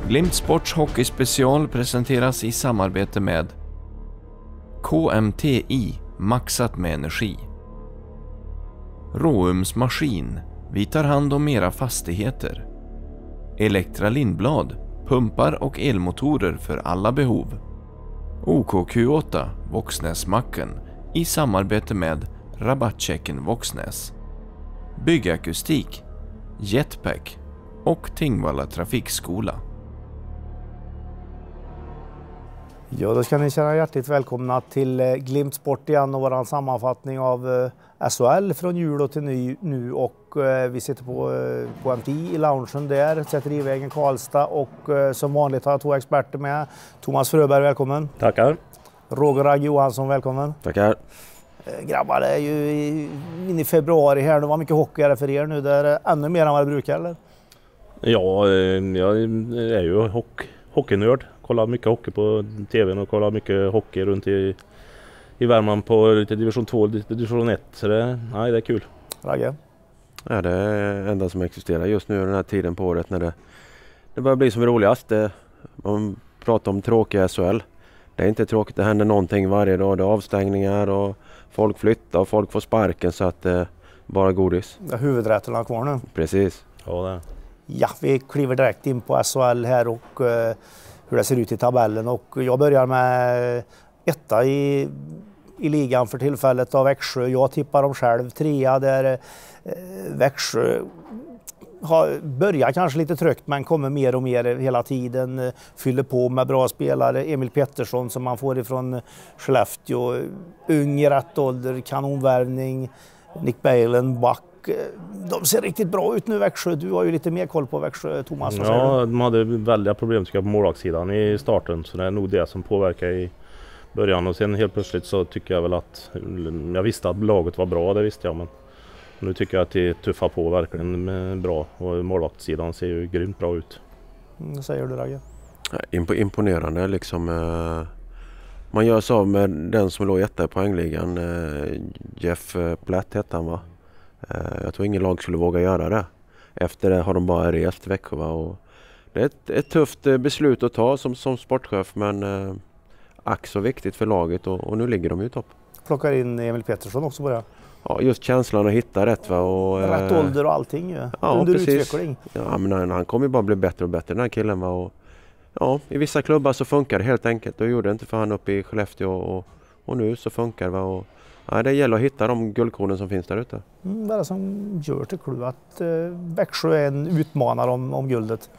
Glimt Sports hockeyspecial presenteras i samarbete med KMTI, maxat med energi. Råums maskin, vi tar hand om era fastigheter. Elektra Lindblad, pumpar och elmotorer för alla behov. OKQ8, Våxnäsmacken, i samarbete med Rabattchecken Våxnäs. Byggakustik, Jetpack och Tingvalla Trafikskola. Ja, då ska ni känna hjärtligt välkomna till Glimt Sport igen och våran sammanfattning av SHL från jul och till nu. Och vi sitter på MTI i loungen där, Säterivägen Karlstad, och som vanligt har jag två experter med. Thomas Fröberg, välkommen. Tackar. Roger Ragg Johansson, välkommen. Tackar. Grabbar, det är ju in i februari här. Det var mycket hockey här för er nu. Det är ännu mer än vad det brukar, eller? Ja, jag är ju hockeynörd. Kollar mycket hockey på tvn och kollar mycket hockey runt i Värmland på lite division 2 och lite division 1. Så det är kul. Ragge? Ja, det är det enda som existerar just nu den här tiden på året när det börjar bli som roligast. Man pratar om tråkiga SHL. Det är inte tråkigt, det händer någonting varje dag. Det är avstängningar och folk flyttar och folk får sparken, så att bara godis. Ja, huvudrätterna kvar nu. Precis. Ja, det. Ja, vi kliver direkt in på SHL här och hur det ser ut i tabellen. Och jag börjar med etta i ligan för tillfället av Växjö. Jag tippar dem själv trea, där Växjö börjar kanske lite trögt men kommer mer och mer hela tiden. Fyller på med bra spelare. Emil Pettersson som man får ifrån Skellefteå. Ung i rätt ålder, kanonvärvning. Nick Balen, back. De ser riktigt bra ut nu, Växjö. Du har ju lite mer koll på Växjö, Thomas. Ja, de hade väldiga problem tycker jag på målvaktssidan i starten. Så det är nog det som påverkar i början. Och sen helt plötsligt så tycker jag väl att jag visste att laget var bra, det visste jag. Men nu tycker jag att det tuffar på verkligen bra. Och målvaktssidan ser ju grymt bra ut. Vad säger du, Ragge? Imponerande liksom. Man gör så med den som låg etta i poängligan. Jeff Platt hette han, va? Jag tror ingen lag skulle våga göra det. Efter det har de bara rest Växjö, va? Och det är ett tufft beslut att ta som sportchef, men ack så viktigt för laget, och nu ligger de ju topp. Plockar in Emil Pettersson också på det. Ja, just känslan att hitta rätt, va? Och rätt ålder och allting ju. Ja, under precis. utveckling. Ja, men han kommer ju bara bli bättre och bättre, den här killen, va? Och ja, i vissa klubbar så funkar det helt enkelt. Och gjorde det inte för han uppe i Skellefteå, och nu så funkar det, va? Och ja, det gäller att hitta de guldkornen som finns där ute. Vad är det som gör till klub att Växjö är en utmanare om guldet?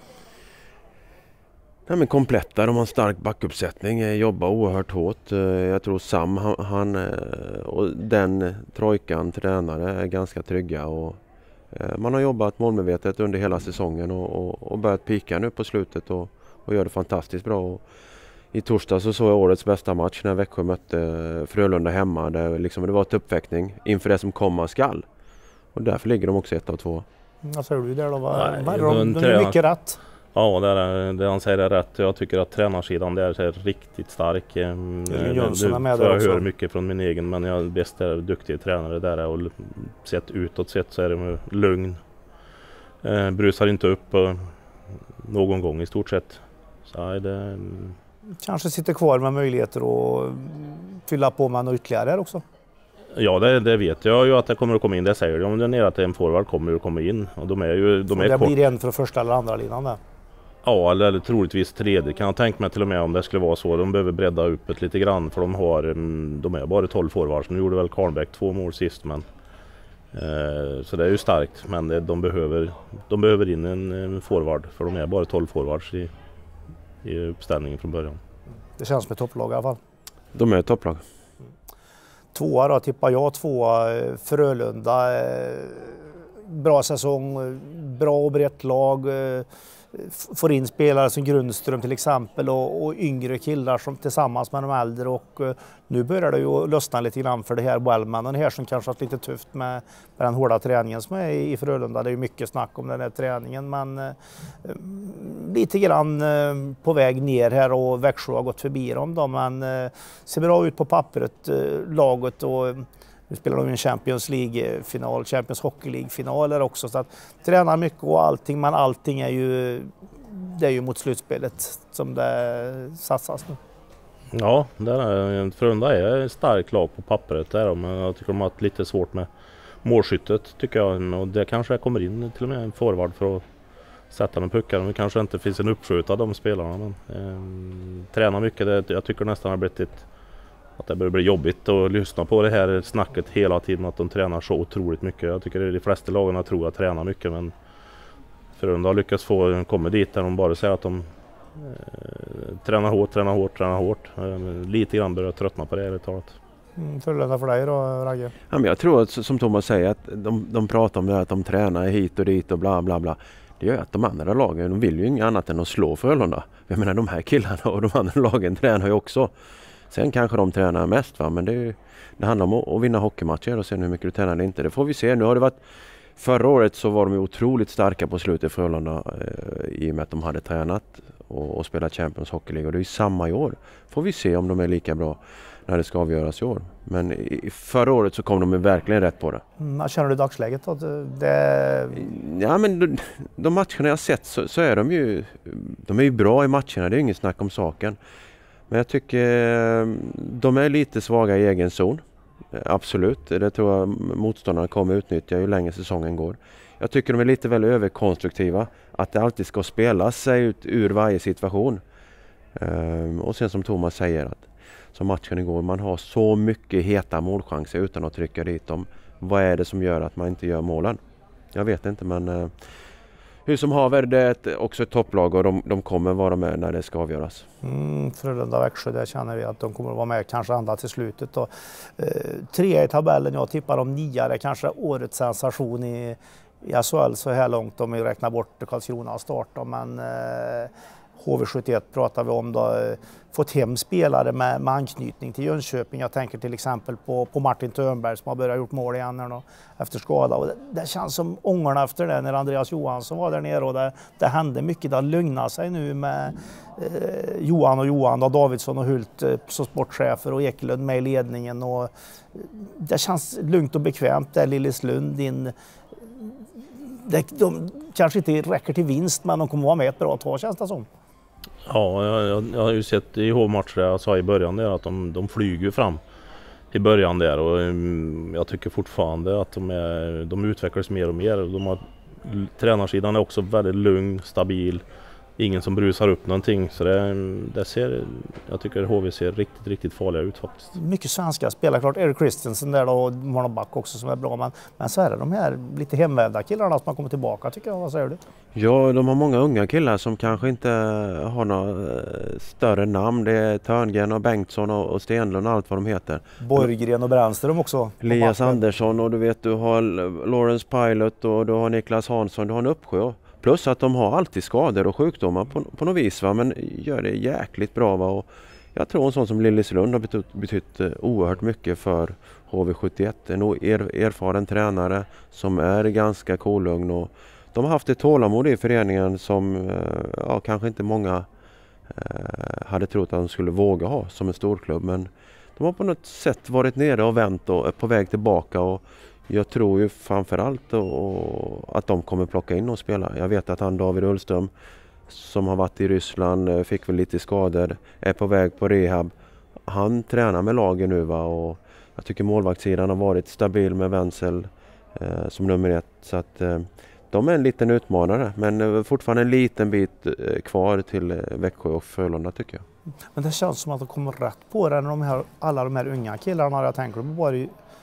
Ja, men kompletta, de har en stark backuppsättning, jobbar oerhört hårt. Jag tror Sam han och den trojkan tränare är ganska trygga, och man har jobbat målmedvetet under hela säsongen och börjat pika nu på slutet och gör det fantastiskt bra. Och i torsdag så såg jag årets bästa match när Växjö mötte Frölunda hemma. Det var ett uppväckning inför det som komma skall. Och därför ligger de också 1 och 2. Vad säger du där då? De är är mycket rätt. Ja, det han säger är rätt. Jag tycker att tränarsidan där är riktigt stark. Jönsson är med där där också. Jag hör också. mycket från min egen, men jag är bäst är duktig tränare där, och sett utåt sett så är det lugn. Brusar inte upp någon gång i stort sett. Så är det kanske sitter kvar med möjligheter att fylla på med något ytterligare här också. Ja, det vet jag ju att det kommer att komma in. Det säger de där nere, att en forward kommer att komma in. Och de är ju det blir en för första eller andra linan där. Ja, eller troligtvis tredje. Kan jag tänka mig till och med om det skulle vara så. De behöver bredda upp ett lite grann, för de är bara 12 forwards. Nu gjorde väl Karnbäck 2 mål sist, men så det är ju starkt. Men de behöver in en forward, för de är bara 12 forwards i uppställningen från början. Det känns som ett topplag i alla fall. De är ett topplag. Tvåa då tippar jag, Frölunda. Bra säsong, bra och brett lag. Får in spelare som Grundström till exempel och yngre killar som tillsammans med de äldre, och nu börjar det ju lösna lite grann för det här Wellman och det här som kanske haft lite tufft med den hårda träningen som är i Frölunda. Det är ju mycket snack om den här träningen, men lite grann på väg ner här, och Växjö har gått förbi dem då, men ser bra ut på pappret laget, och nu spelar de en Champions League-final, Champions Hockey League-finaler också, så att tränar mycket och allting, men allting är ju det är ju mot slutspelet som det satsas nu. Ja, Frölunda är starkt lag på pappret där, men jag tycker de har haft lite svårt med målskyttet tycker jag, och det kanske kommer in till och med en forward för att sätta den puckar. Det kanske inte finns en uppskjut av de spelarna, men tränar mycket. Jag tycker nästan att det börjar bli jobbigt att lyssna på det här snacket hela tiden att de tränar så otroligt mycket. Jag tycker att de flesta lagarna tror att tränar mycket, men Frölunda har lyckats komma dit där de bara säger att de tränar hårt. Lite grann börjar tröttna på det här talet. Frölunda för dig då, Ragge? Ja, men jag tror att som Thomas säger att de pratar om det här, att de tränar hit och dit och bla bla bla. Det gör att de andra lagen, de vill ju inget annat än att slå Frölunda. Jag menar de här killarna och de andra lagen tränar ju också. Sen kanske de tränar mest, va? Men det handlar om att vinna hockeymatcher och se hur mycket du tränar eller inte. Det får vi se. Nu har det varit, förra året så var de ju otroligt starka på slutet Frölunda i och med att de hade tränat och spelat Champions Hockey League. Och det är ju samma i år. Får vi se om de är lika bra när det ska avgöras i år. Men förra året så kom de verkligen rätt på det. Känner du dagsläget då? Ja, men de matcherna jag sett så är de är ju bra i matcherna. Det är inget snack om saken. Men jag tycker de är lite svaga i egen zon. Absolut, det tror jag motståndarna kommer utnyttja ju längre säsongen går. Jag tycker de är lite väl överkonstruktiva. Att det alltid ska spela sig ut ur varje situation. Och sen som Thomas säger att som matchen igår, man har så mycket heta målchanser utan att trycka dit dem. Vad är det som gör att man inte gör målen? Jag vet inte, men hur som haver, det är också ett topplag och de kommer vara med när det ska avgöras. Frölunda Växjö, där känner vi att de kommer att vara med kanske ända till slutet. 3 i tabellen, jag tippar om 9, det är kanske årets sensation i SHL så här långt om vi räknar bort Karlskrona start. Men HV71 pratar vi om då, fått hem spelare med anknytning till Jönköping. Jag tänker till exempel på Martin Törnberg som har börjat gjort mål igen här då, efter skada. Och det känns som ångorna efter det när Andreas Johansson var där nere och det hände mycket. Det har lugnat sig nu med Johan och Davidsson och Hult som sportchefer och Ekelund med i ledningen. Och det känns lugnt och bekvämt där Lilleslund. De kanske inte räcker till vinst, men de kommer vara med ett bra tag, känns det som. Ja, jag har ju sett i HV-matcher jag sa i början där att de flyger fram i början där, och jag tycker fortfarande att de utvecklas mer och mer. Tränarsidan är också väldigt lugn, stabil. Ingen som brusar upp någonting, så jag tycker HV ser riktigt, riktigt farliga ut faktiskt. Mycket svenska spelare, klart Erik Christensen där då, och Marlon Back också som är bra, men så är det de här lite hemvävda killarna som har kommit tillbaka tycker jag. Vad säger du? Ja, de har många unga killar som kanske inte har några större namn. Det är Törngren och Bengtsson och Stenlund och allt vad de heter. Borggren och Brännström också. Elias Andersson, och du har Lawrence Pilot och du har Niklas Hansson, du har en uppsjö. Plus att de har alltid skador och sjukdomar på något vis, va? Men gör det jäkligt bra. Va? Och jag tror en sån som Lilleslund har betytt oerhört mycket för HV71. En erfaren tränare som är ganska kolugn, och de har haft ett tålamod i föreningen som kanske inte många hade trott att de skulle våga ha som en storklubb. Men de har på något sätt varit nere och vänt och är på väg tillbaka, och jag tror ju framförallt att de kommer plocka in och spela. Jag vet att David Ullström som har varit i Ryssland, fick väl lite skador, är på väg på rehab. Han tränar med lagen nu, va? Och jag tycker målvaktssidan har varit stabil med Wenzel som nummer 1. Så att de är en liten utmanare, men fortfarande en liten bit kvar till Växjö och Frölunda tycker jag. Men det känns som att de kommer rätt på det när alla de här unga killarna, jag tänker på bara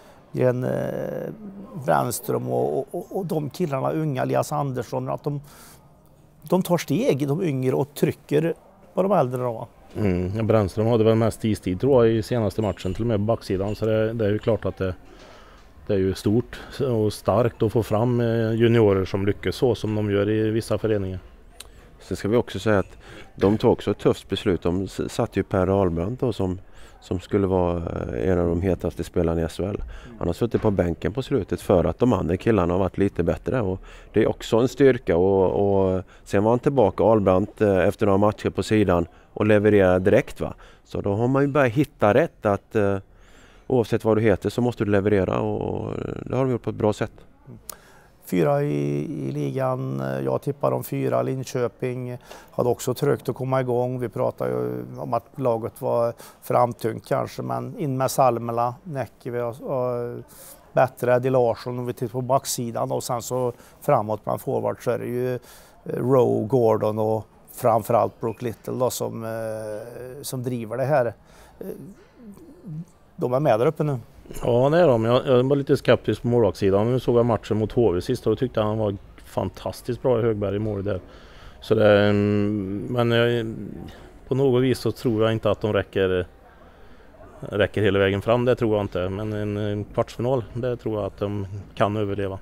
Brännström och de killarna unga, Elias Andersson, att de tar steg, de yngre, och trycker på de äldre då. Brännström hade väl mest istid tror jag i senaste matchen, till och med på backsidan, så det är ju klart att det är ju stort och starkt att få fram juniorer som lyckas så som de gör i vissa föreningar. Sen ska vi också säga att de tog också ett tufft beslut. De satt ju Per Ahlbrandt då som skulle vara en av de hetaste spelarna i SHL. Han har suttit på bänken på slutet för att de andra killarna har varit lite bättre, och det är också en styrka, och sen var han tillbaka Ahlbrandt efter några matcher på sidan och levererar direkt, va. Så då har man ju börjat hitta rätt att oavsett vad du heter så måste du leverera, och det har de gjort på ett bra sätt. 4 i ligan. Jag tippar om 4. Linköping hade också trögt att komma igång. Vi pratade ju om att laget var framtungt kanske, men in med Salmela, Näcki och bättre Eddie Larsson om vi tittar på backsidan, och sen så framåt bland forward så är det ju Rowe, Gordon och framförallt Brook Little då, som driver det här. De är med där uppe nu. Ja, det är de. Jag var lite skeptisk på målvaktssidan. Nu såg jag matchen mot HV sist och tyckte han var fantastiskt bra i Högberg i mål där. Så det, men på något vis så tror jag inte att de räcker hela vägen fram. Det tror jag inte. Men en kvartsfinal, det tror jag att de kan överleva.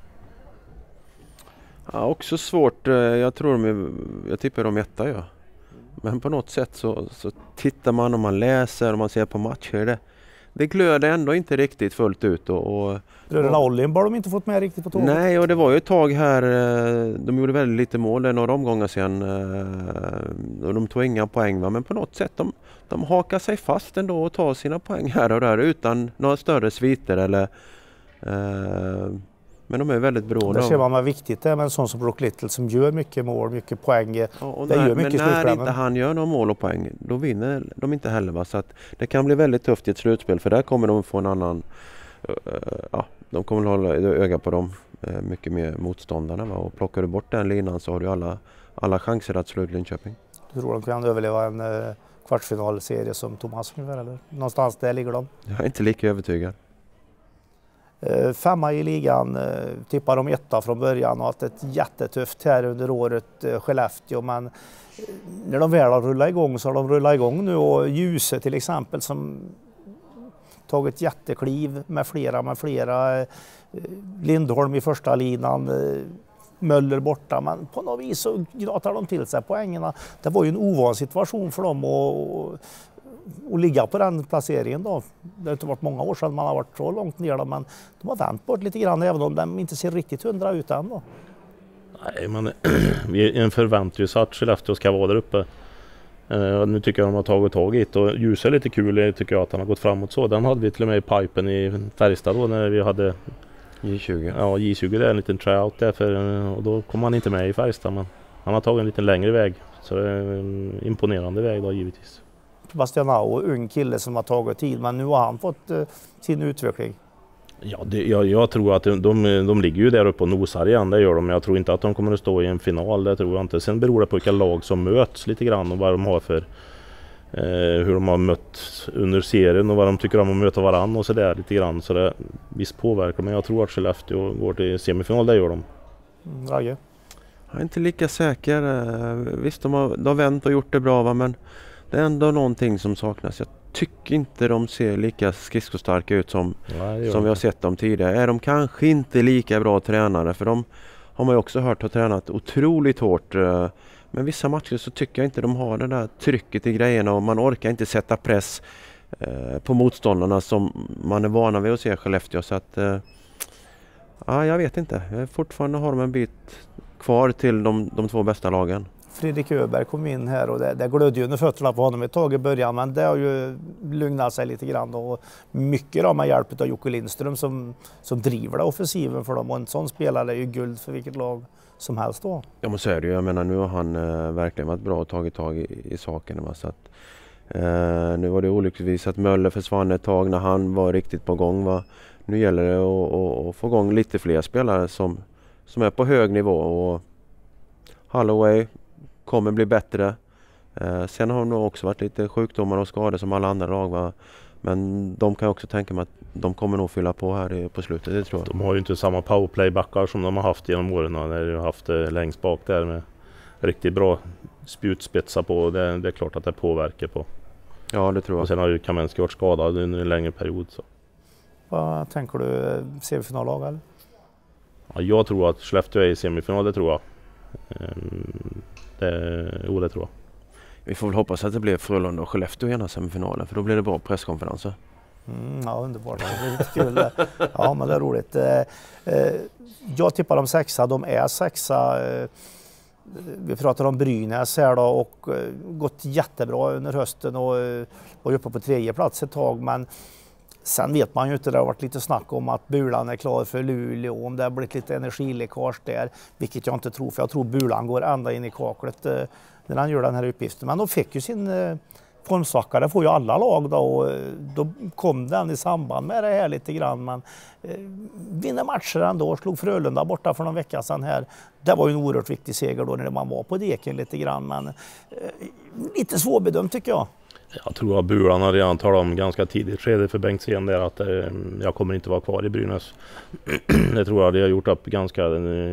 Ja, också svårt. Jag tippar de etta, ja. Men på något sätt så tittar man och man läser och man ser på matcher. Det glöder ändå inte riktigt fullt ut. Bröderna Ollin har de inte fått med riktigt på tåget. Nej, och det var ju ett tag här, de gjorde väldigt lite mål några omgångar sedan. Och de tog inga poäng, va? Men på något sätt de hakar sig fast ändå och tar sina poäng här och där utan några större sviter eller... Men de är väldigt beroende. Där ser man vad viktigt det är med en sån som Brook Little som gör mycket mål, mycket poäng. Ja, men när inte han gör några mål och poäng, då vinner de inte heller. Va? Så att det kan bli väldigt tufft i ett slutspel, för där kommer de få en annan... de kommer att hålla öga på dem mycket mer motståndarna. Va? Och plockar du bort den linan så har du alla chanser att slå ut Linköping. Du tror de kan överleva en kvartsfinalserie som Thomas ungefär, eller? Någonstans där ligger de. Jag är inte lika övertygad. 5 i ligan, tippar de 1 från början och att ett jättetufft här under året Skellefteå, men när de väl har rullat igång så har de rullat igång nu, och Ljuse till exempel som tagit jättekliv med flera Lindholm i första linan, Möller borta, men på något vis så gratar de till sig poängerna. Det var ju en ovan situation för dem och ligga på den placeringen då. Det har inte varit många år sedan man har varit så långt ner då, men de har vänt bort lite grann även om de inte ser riktigt 100 ut än då. Nej, men vi förväntar oss att Skellefteå ska vara där uppe. Nu tycker jag de har tagit tag i det, och Ljus är lite kul, tycker jag att han har gått framåt så. Den hade vi till och med i pipen i Färjestad då när vi hade J20. Ja, J20 det är en liten tryout där och då kom han inte med i Färjestad, men han har tagit en lite längre väg, så det är en imponerande väg då givetvis. Bastian Au, ung kille som har tagit tid, men nu har han fått sin utveckling. Ja, jag tror att de ligger ju där uppe och nosar igen, det gör de. Jag tror inte att de kommer att stå i en final, det tror jag inte. Sen beror det på vilka lag som möts lite grann och vad de har för hur de har mött under serien och vad de tycker om att möta varann och sådär lite grann. Så det visst påverkar, men jag tror att Skellefteå går till semifinal, det gör de. Ragge? Jag är inte lika säker. Visst, de har vänt och gjort det bra, va? Men det är ändå någonting som saknas. Jag tycker inte de ser lika skridskostarka ut som vi har sett dem tidigare. Är de kanske inte lika bra tränare, för de har man ju också hört har tränat otroligt hårt. Men vissa matcher så tycker jag inte de har det där trycket i grejerna, och man orkar inte sätta press på motståndarna som man är vana vid att se Skellefteå. Så att, jag vet inte. Fortfarande har de en bit kvar till de 2 bästa lagen. Fredrik Öberg kom in här och det glödde ju under fötterna på honom ett tag i början, men det har ju lugnat sig lite grann, och mycket då med hjälp av Jocke Lindström som driver det offensiven för dem, och en sån spelare är ju guld för vilket lag som helst då. Ja, men så är det ju. Jag menar, nu har han verkligen varit bra och tagit tag i sakerna. Va? Så att, nu var det olyckligtvis att Möller försvann ett tag när han var riktigt på gång. Va? Nu gäller det att få igång lite fler spelare som är på hög nivå, och Holloway kommer bli bättre. Sen har det nog också varit lite sjukdomar och skador som alla andra lag. Va? Men de kan också tänka mig att de kommer nog fylla på här på slutet, det tror jag. De har ju inte samma powerplay-backar som de har haft genom åren. När de har haft längst bak där med riktigt bra spjutspetsar på. Det är klart att det påverkar på. Ja, det tror jag. Och sen har ju Kamensky varit skadad under en längre period. Så. Vad tänker du? Semifinallag eller? Ja, jag tror att Skellefteå är i semifinal, det tror jag. Det tror jag. Vi får väl hoppas att det blir Frölunda och Skellefteå i ena semifinalen, för då blir det bra presskonferenser. Ja, underbart. Det blir lite kul. Ja, men det är roligt. Jag tippar dem 6. De är 6. Vi pratar om Brynäs här då, och gått jättebra under hösten och var uppe på 3:e plats ett tag, men Sen vet man ju inte, det har varit lite snack om att Bulan är klar för Luleå, om det har blivit lite energiläckage där, vilket jag inte tror, för jag tror Bulan går ända in i kaklet när han gör den här uppgiften. Men de fick ju sin formsvacka, det får ju alla lag då, och då kom den i samband med det här lite grann. Men vinner matcher ändå, slog Frölunda borta för någon vecka sedan här. Det var ju en oerhört viktig seger då när man var på deken lite grann, men lite svårbedömt tycker jag. Jag tror att Bulan har redan talat om ganska tidigt skede för Bengtzén där att jag kommer inte vara kvar i Brynäs. Det tror jag det har gjort upp ganska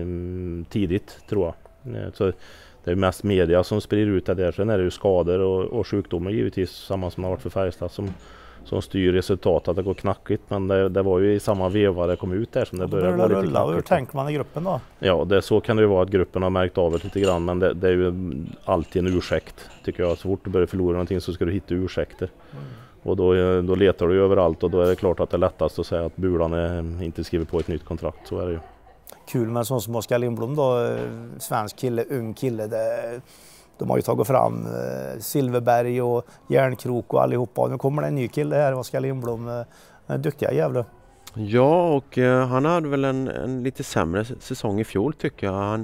tidigt, tror jag. Så det är mest media som sprider ut det där. Sen är det ju skador och sjukdomar givetvis, samma som har varit för Färjestad som styr resultatet, att det går knackigt. Men det var ju i samma veva det kom ut där som det började vara lite knackigt. Hur tänker man i gruppen då? Ja, så kan det ju vara att gruppen har märkt av det lite grann, men det är ju alltid en ursäkt tycker jag. Så fort du börjar förlora någonting så ska du hitta ursäkter. Och då letar du överallt, och då är det klart att det är lättast att säga att Bulan inte skriver på ett nytt kontrakt, så är det ju. Kul med en sån som Oskar Lindblom då, svensk kille, ung kille. De har ju tagit fram Silverberg och Järnkrok och allihopa. Nu kommer det en ny kille här, Oskar Lindblom. Duktiga jävlar. Ja, och han hade väl en lite sämre säsong i fjol tycker jag. Han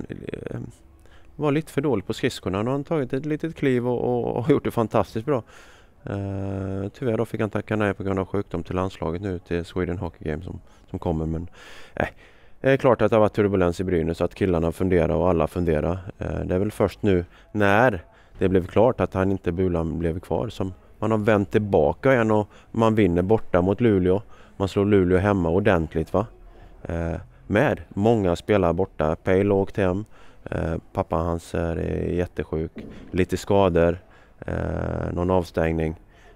var lite för dålig på skridskorna. Nu har han tagit ett litet kliv och har gjort det fantastiskt bra. Tyvärr då fick han tacka nej på grund av sjukdom till landslaget nu till Sweden Hockey Game som kommer. Men det är klart att det har varit turbulens i Brynäs, så att killarna funderar och alla funderar. Det är väl först nu när det blev klart att han inte Bulan blev kvar som man har vänt tillbaka igen, och man vinner borta mot Luleå. Man slår Luleå hemma ordentligt va. Med många spelare borta. Pejl åkt hem. Pappa hans är jättesjuk. Lite skador. Någon avstängning.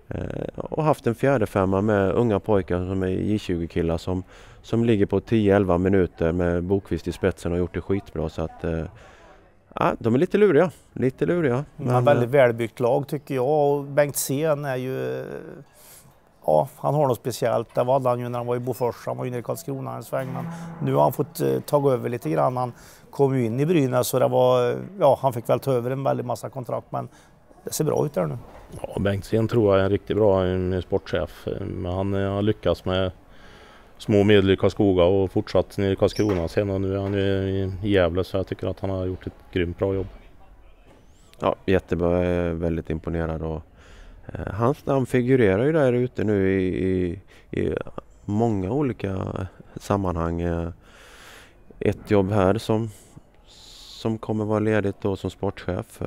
Och haft en fjärde femma med unga pojkar som är J20-killar som ligger på 10-11 minuter med Bokvist i spetsen och gjort det skitbra. Så att de är lite luriga. Men väldigt välbyggt lag tycker jag. Och Bengtzén är ju... Ja, han har något speciellt. Det var han ju när han var i Bofors. Han var ju nere i Karlskrona en sväng. Men nu har han fått ta över lite grann. Han kom ju in i Brynäs, så det var... Ja, han fick väl ta över en väldigt massa kontrakt. Men det ser bra ut där nu. Ja, Bengtzén tror jag är en riktigt bra sportchef. Men han har lyckats med små medel i Karlskoga och fortsatt nere i Karlskrona sen, och nu är han i Gävle, så jag tycker att han har gjort ett grymt bra jobb. Ja, jättebra. Jag är väldigt imponerad, och hans namn figurerar ju där ute nu i många olika sammanhang. Ett jobb här som kommer vara ledigt då som sportchef.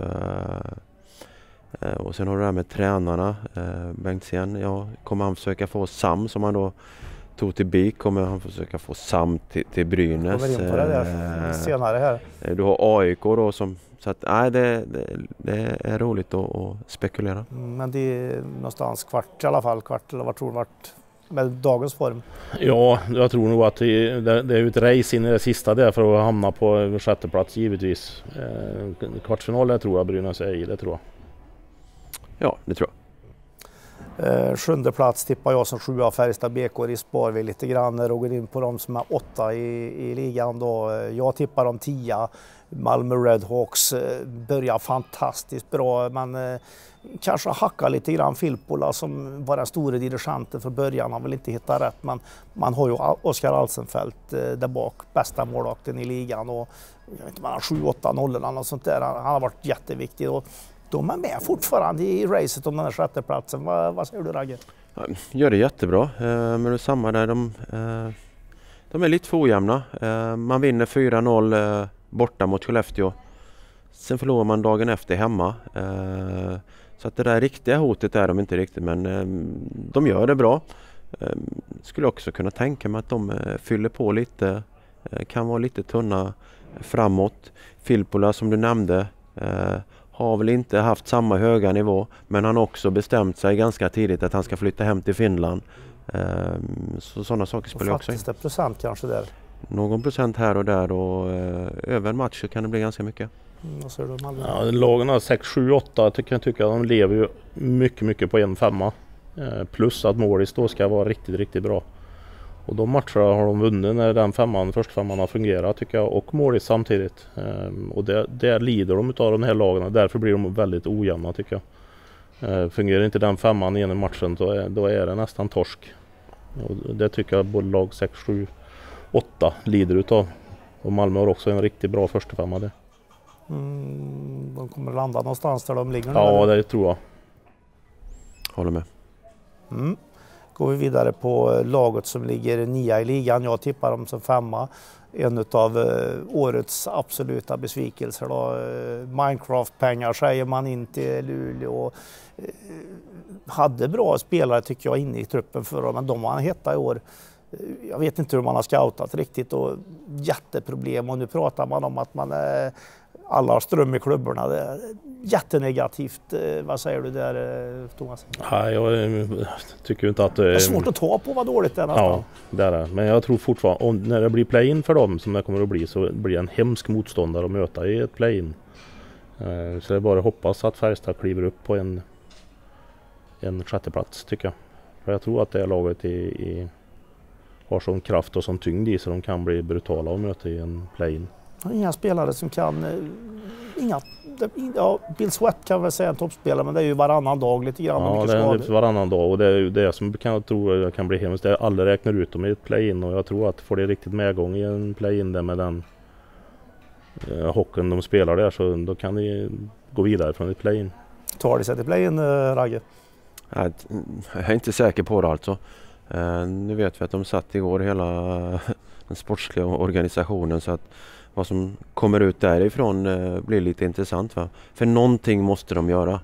Och sen har du det här med tränarna. Bengtzén, ja, kommer han försöka få Sam som han då tog till BIK, kommer han försöka få Sam till Brynäs. Kommer in på det där senare här. Du har AIK då som... Så att, det är roligt att spekulera. Men det är någonstans kvart eller vad tror du vart med dagens form? Ja, jag tror nog att det är ett race in i det sista där för att hamna på sjätte plats givetvis. Kvartsfinal tror jag Brynäs är i, det tror jag. Ja, det tror jag. Sjunde plats tippar jag som 7 av Färjestad BK. I spar vi lite grann och går in på de som är 8 i ligan då. Jag tippar dem 10. Malmö Redhawks börjar fantastiskt bra, men kanske hackar lite grann. Filppula som var den stora dirigenten för början, han vill inte hitta rätt, men man har ju Oskar Alsenfelt där bak, bästa målvakten i ligan, och jag vet inte, man har 7-8-0 eller något sånt där. Han har varit jätteviktig, och de är med fortfarande i racet om den här sjätte platsen. Vad säger du, Ragge? Gör det jättebra, men det är samma där. De är lite för ojämna. Man vinner 4-0 borta mot Skellefteå. Sen förlorar man dagen efter hemma. Så att det där riktiga hotet är de inte riktigt, men de gör det bra. Skulle också kunna tänka mig att de fyller på lite. Kan vara lite tunna framåt. Filppula som du nämnde har väl inte haft samma höga nivå, men han har också bestämt sig ganska tidigt att han ska flytta hem till Finland. Så sådana saker spelar också in. Fattas det procent kanske där? Någon procent här och där, och över en match kan det bli ganska mycket. Vad säger du, Malmö? Ja, lagen har 6, 7, 8 tycker att de lever ju mycket på 1-5. Plus att Målis då ska vara riktigt bra. Och de matcherna har de vunnit när den första femman har fungerat tycker jag, och Målis samtidigt. Och där lider de av de här lagen, därför blir de väldigt ojämna tycker jag. Fungerar inte den femman i ena matchen då är det nästan torsk. Och det tycker jag både lag 6, 7, 8 lider utav. Och Malmö har också en riktigt bra första femma där. De kommer landa någonstans där de ligger nu. Ja, det tror jag. Håller med. Går vi vidare på laget som ligger 9 i ligan. Jag tippar dem som 5. En av årets absoluta besvikelser då. Minecraft-pengar säger man in till Luleå. Hade bra spelare tycker jag inne i truppen förra, men de har heta i år. Jag vet inte hur man har scoutat riktigt och jätteproblem, och nu pratar man om att man alla har ström i klubborna. Det är jättenegativt. Vad säger du där, Thomas? Nej, jag tycker inte att det är svårt att ta på vad dåligt det är nästan. Ja, det är det. Men jag tror fortfarande, när det blir play-in för dem som det kommer att bli, så blir det en hemsk motståndare att möta i ett play-in. Så det är bara att hoppas att Färjestad kliver upp på en sjätte plats, tycker jag. För jag tror att det laget har sån kraft och sån tyngd i, så de kan bli brutala att möta i en play-in. Inga spelare som kan... Bill Sweat kan väl säga en toppspelare, men det är ju varannan dag lite grann. Ja, det är varannan dag, och det är det som jag tror kan bli hemskt. Alla räknar ut dem i ett play-in, och jag tror att får det riktigt medgång i en play-in där med den hockeyn de spelar där, så då kan de gå vidare från ett play-in. Tar det sig till play-in, Ragge? Jag är inte säker på det alltså. Nu vet vi att de satt igår hela den sportsliga organisationen, så att vad som kommer ut därifrån blir lite intressant, va? För någonting måste de göra.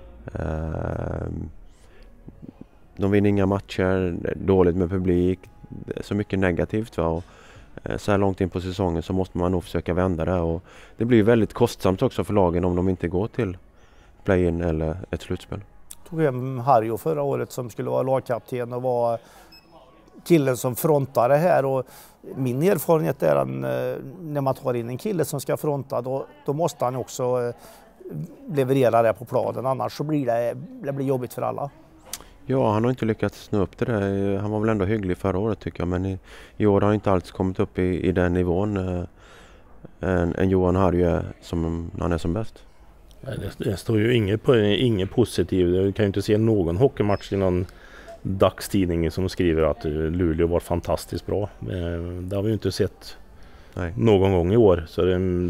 De vinner inga matcher, dåligt med publik, så mycket negativt, va? Och så här långt in på säsongen så måste man nog försöka vända det, och det blir väldigt kostsamt också för lagen om de inte går till play-in eller ett slutspel. Tog hem Harjo förra året som skulle vara lagkapten och var killen som frontar det här, och min erfarenhet är att när man tar in en kille som ska fronta, då måste han också leverera det på planen, annars så blir det blir jobbigt för alla. Ja, han har inte lyckats nå upp till det. Han var väl ändå hygglig förra året tycker jag, men i år har han inte alls kommit upp i den nivån en Johan Harju som han är som bäst. Det står ju inget positivt. Jag kan ju inte se någon hockeymatch i någon dagstidning som skriver att Luleå var fantastiskt bra. Det har vi ju inte sett någon gång i år. Så det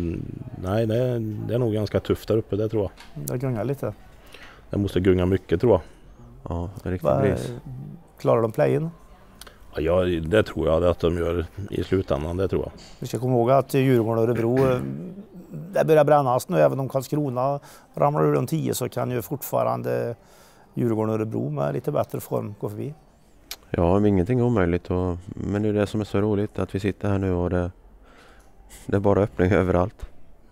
är nog ganska tufft där uppe, det tror jag. Det gungar lite. Det måste gunga mycket, tror jag. Ja, det är riktigt bris. Klarar de play-in? Ja, det tror jag att de gör i slutändan, det tror jag. Vi ska komma ihåg att Djurgården och Örebro, det börjar brännas nu. Även om Karlskrona ramlar ur de 10 så kan ju fortfarande Djurgården och Örebro med lite bättre form gå förbi. Ja, men ingenting är omöjligt. Men det är det som är så roligt, att vi sitter här nu och det är bara öppning överallt.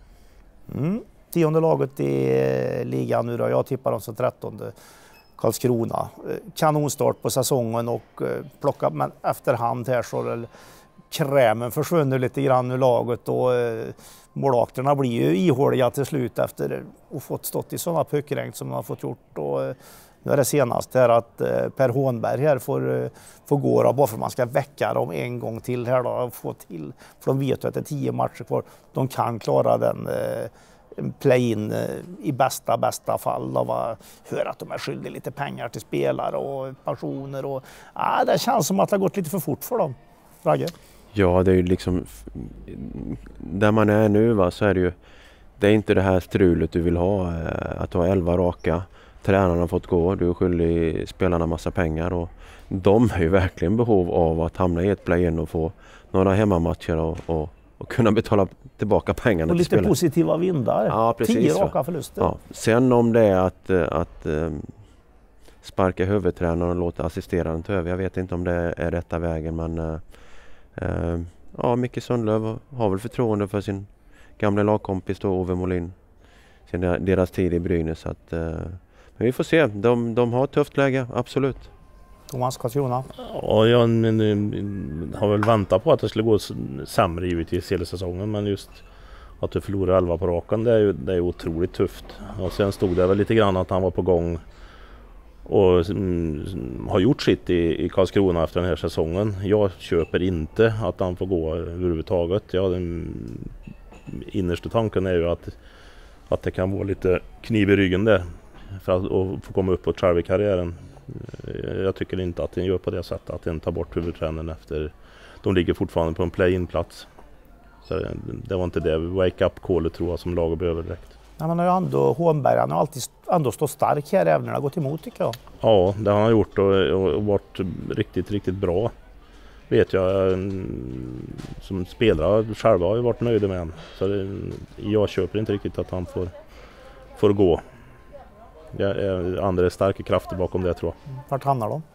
10:e laget i ligan nu då. Jag tippar dem som 13:e. Karlskrona. Kanonstart på säsongen och plocka, men efterhand här så krämen försvinner lite grann ur laget, och målvakterna blir ju ihåliga till slut efter att fått stått i sådana puckregn som de har fått gjort. Och nu är det senast här att Per Hånberg här får gå då, bara för att man ska väcka dem en gång till här då, och få till, för de vet ju att det är 10 matcher kvar. De kan klara den play-in i bästa fall av att höra att de är skyldiga lite pengar till spelare och pensioner, och det känns som att det har gått lite för fort för dem. Ragge? Ja, det är ju liksom där man är nu, va, så är det ju, det är inte det här strulet du vill ha, att ha 11 raka, tränarna har fått gå, du är skyldig spelarna massa pengar, och de är ju verkligen behov av att hamna i ett play-in och få några hemmamatcher och kunna betala tillbaka pengarna och till lite spelarna. Positiva vindar. Ja, precis, 10 raka förluster. Ja. Sen om det är att sparka huvudtränaren och låta assisterande ta över, jag vet inte om det är rätta vägen, men Micke Sundlöv har väl förtroende för sin gamla lagkompis då, Ove Molin, sen deras tid i Brynäs, så att, men vi får se, de har ett tufft läge, absolut. Thomas, Karlskrona? Ja, jag har väl väntat på att det skulle gå sämre givetvis hela säsongen, men just att du förlorar 11 på rakan, det är otroligt tufft. Och sen stod det väl lite grann att han var på gång och har gjort sitt i Karlskrona efter den här säsongen. Jag köper inte att han får gå överhuvudtaget. Den innersta tanken är ju att det kan vara lite kniv i ryggen där för att få komma upp och träva i karriären. Jag tycker inte att den gör på det sättet att den tar bort huvudtränaren efter. De ligger fortfarande på en play-in-plats. Så det var inte det wake-up-callet tror jag som laget behöver direkt. Ja, men ändå, Hånberg han har alltid ändå stått stark här även när det har gått emot tycker jag. Ja, det har han gjort och varit riktigt bra. Vet jag som spelare själva har ju varit nöjda med honom. Så jag köper inte riktigt att han får gå. Det är andra starka krafter bakom det tror jag. Vart hamnar de?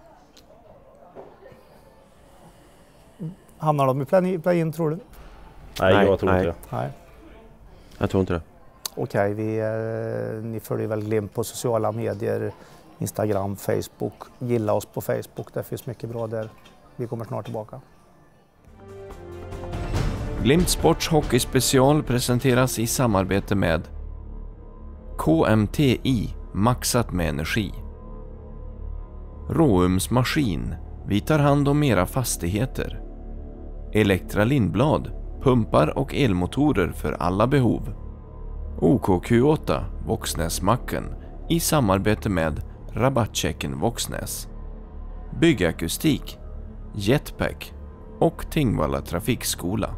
Hamnar de i play-in tror du? Nej, jag tror inte det. Nej. Jag tror inte det. Okej, ni följer väl Glimt på sociala medier, Instagram, Facebook. Gilla oss på Facebook, det finns mycket bra där. Vi kommer snart tillbaka. Glimt Sports Hockeyspecial presenteras i samarbete med KMTI, maxat med energi. Råums maskin, vi tar hand om era fastigheter. Elektra Lindblad, pumpar och elmotorer för alla behov. OKQ8, Våxnäsmacken, i samarbete med Rabattchecken Våxnäs. Byggakustik, Jetpack och Tingvalla Trafikskola.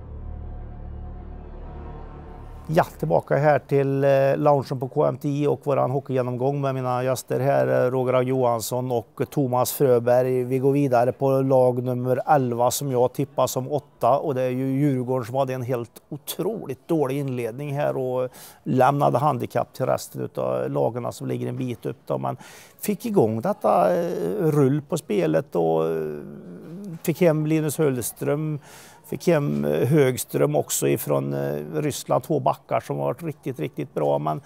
Ja, tillbaka här till loungen på KMTI och våran hockeygenomgång med mina gäster här, Roger Johansson och Thomas Fröberg. Vi går vidare på lag nummer 11 som jag tippar som 8 och det är ju Djurgården som hade en helt otroligt dålig inledning här och lämnade handikapp till resten av lagarna som ligger en bit upp då. Man fick igång detta rull på spelet och fick hem Linus Höllström. Fick hem Högström också ifrån Ryssland, 2 backar som har varit riktigt bra. Men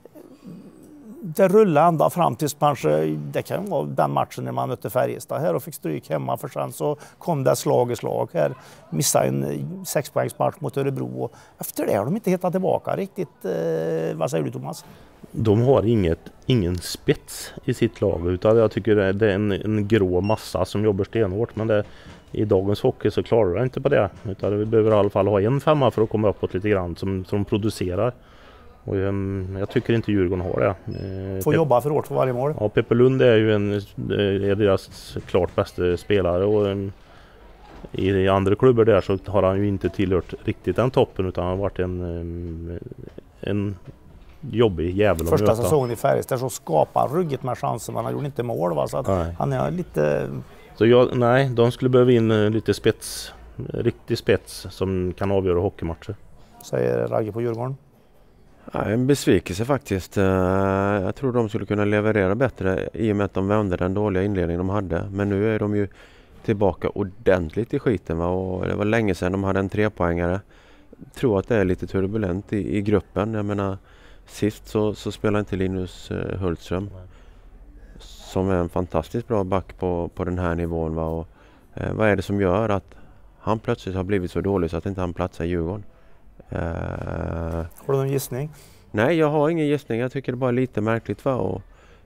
det rullade ända fram tills kanske, det kan vara den matchen när man mötte Färjestad här och fick stryk hemma för sen så kom det slag i slag här. Missade en 6-poängsmatch mot Örebro och efter det har de inte hittat tillbaka riktigt. Vad säger du Thomas? De har ingen spets i sitt lag utan jag tycker det är en grå massa som jobbar stenhårt men i dagens hockey så klarar det inte på det. Utan vi behöver i alla fall ha en 5 för att komma uppåt lite grann som producerar. Och jag tycker inte Djurgården har det. Får jobba för hårt för varje mål. Ja, Peppe Lund är ju är deras klart bästa spelare. Och i andra klubbar där så har han ju inte tillhört riktigt den toppen utan han har varit en jobbig jävel. Första säsongen i Färjestad så skapar rugget med chanser men han gjorde inte mål. Va? Så att han är lite... Så de skulle behöva in lite riktig spets som kan avgöra hockeymatcher. Säger Ragge på Djurgården. Ja, en besvikelse faktiskt. Jag tror de skulle kunna leverera bättre i och med att de vände den dåliga inledningen de hade. Men nu är de ju tillbaka ordentligt i skiten. Va? Och det var länge sedan de hade en 3-poängare. Jag tror att det är lite turbulent i gruppen. Jag menar, sist så spelade inte Linus Höllström. Som är en fantastiskt bra back på den här nivån. Va? Och, vad är det som gör att han plötsligt har blivit så dålig så att inte han platsar i Djurgården? Har du någon gissning? Nej, jag har ingen gissning. Jag tycker det bara är lite märkligt. Va? Och,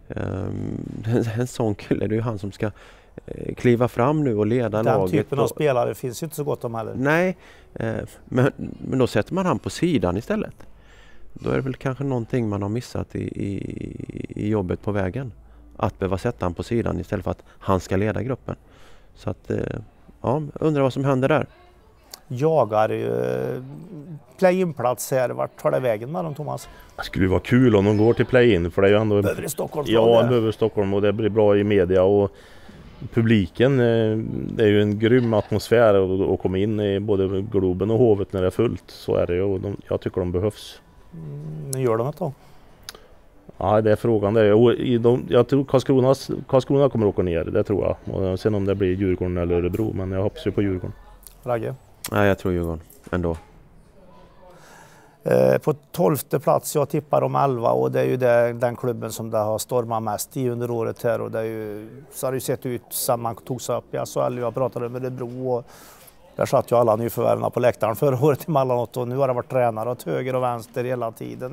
en sån kille, det är ju han som ska kliva fram nu och leda laget. Den typen av spelare finns ju inte så gott om heller. Nej, men då sätter man han på sidan istället. Då är det väl kanske någonting man har missat i jobbet på vägen. Att behöva sätta han på sidan istället för att han ska leda gruppen. Så att, undrar vad som händer där. Jagar play-in-plats här. Vart tar det vägen med dem, Thomas? Det skulle vara kul om de går till play-in för det är ju ändå... Behöver Stockholm? Ja, behöver Stockholm och det blir bra i media och publiken. Det är ju en grym atmosfär att komma in i både Globen och Hovet när det är fullt. Så är det ju och jag tycker de behövs. Men gör de det då? Ja, det är frågan. Jag tror Karlskrona kommer att åka ner, det tror jag. Och sen om det blir Djurgården eller Örebro, men jag hoppas ju på Djurgården. Ragge? Nej, jag tror Djurgården ändå. På 12:e plats, jag tippar om 11 och det är ju den klubben som det har stormat mest i under året här. Och det är ju, så har det ju sett ut sen man tog sig upp. Jag pratade med Örebro och där satt ju alla nyförvärvarna på läktaren förra året emellanåt och nu har det varit tränare åt höger och vänster hela tiden.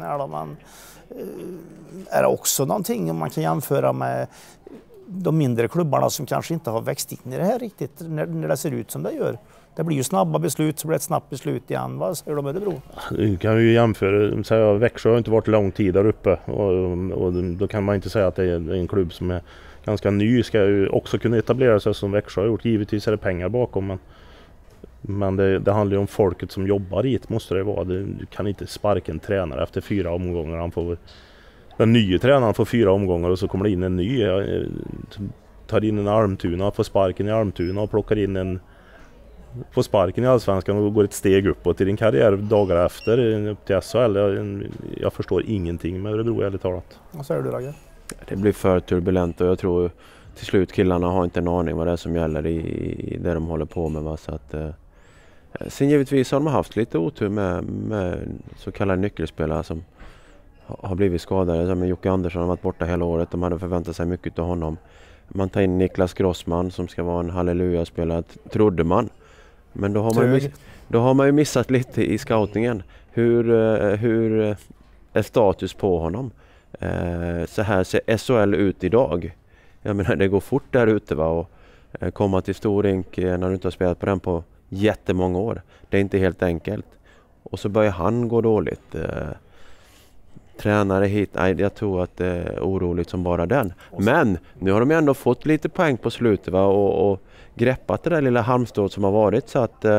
Är det också någonting man kan jämföra med de mindre klubbarna som kanske inte har växt in i det här riktigt när det ser ut som det gör? Det blir ju snabba beslut så blir det ett snabbt beslut igen. Vad säger du om Örebro? Du kan ju jämföra. Växjö har inte varit lång tid där uppe och då kan man inte säga att det är en klubb som är ganska ny, ska ju också kunna etablera sig som Växjö har gjort. Givetvis är det pengar bakom, men det handlar ju om folket som jobbar hit, måste det vara. Du kan inte sparka en tränare efter 4 omgångar. Den nya tränaren får 4 omgångar och så kommer det in en ny. Tar in en Almtuna, får sparken i Almtuna och plockar in får sparken i Allsvenskan och går ett steg uppåt i din karriär dagar efter upp till SHL. Jag förstår ingenting med Örebro, ärligt talat. Vad säger du, Ragge? Det blir för turbulent och jag tror till slut killarna har inte en aning vad det är som gäller i det de håller på med. Va? Så att, sen givetvis har de haft lite otur med så kallade nyckelspelare som har blivit skadade. Som Jocke Andersson har varit borta hela året. De hade förväntat sig mycket av honom. Man tar in Niklas Grossman som ska vara en halleluja-spelare, trodde man. Men då har man ju missat lite i scoutingen. Hur är status på honom? Så här ser SHL ut idag. Jag menar, det går fort där ute, va? Och komma till stor rink när du inte har spelat på den på jättemånga år. Det är inte helt enkelt. Och så börjar han gå dåligt. Tränare hit, nej, jag tror att det är oroligt som bara den. Men nu har de ändå fått lite poäng på slutet, va? Och greppat det där lilla halmstrået som har varit, så att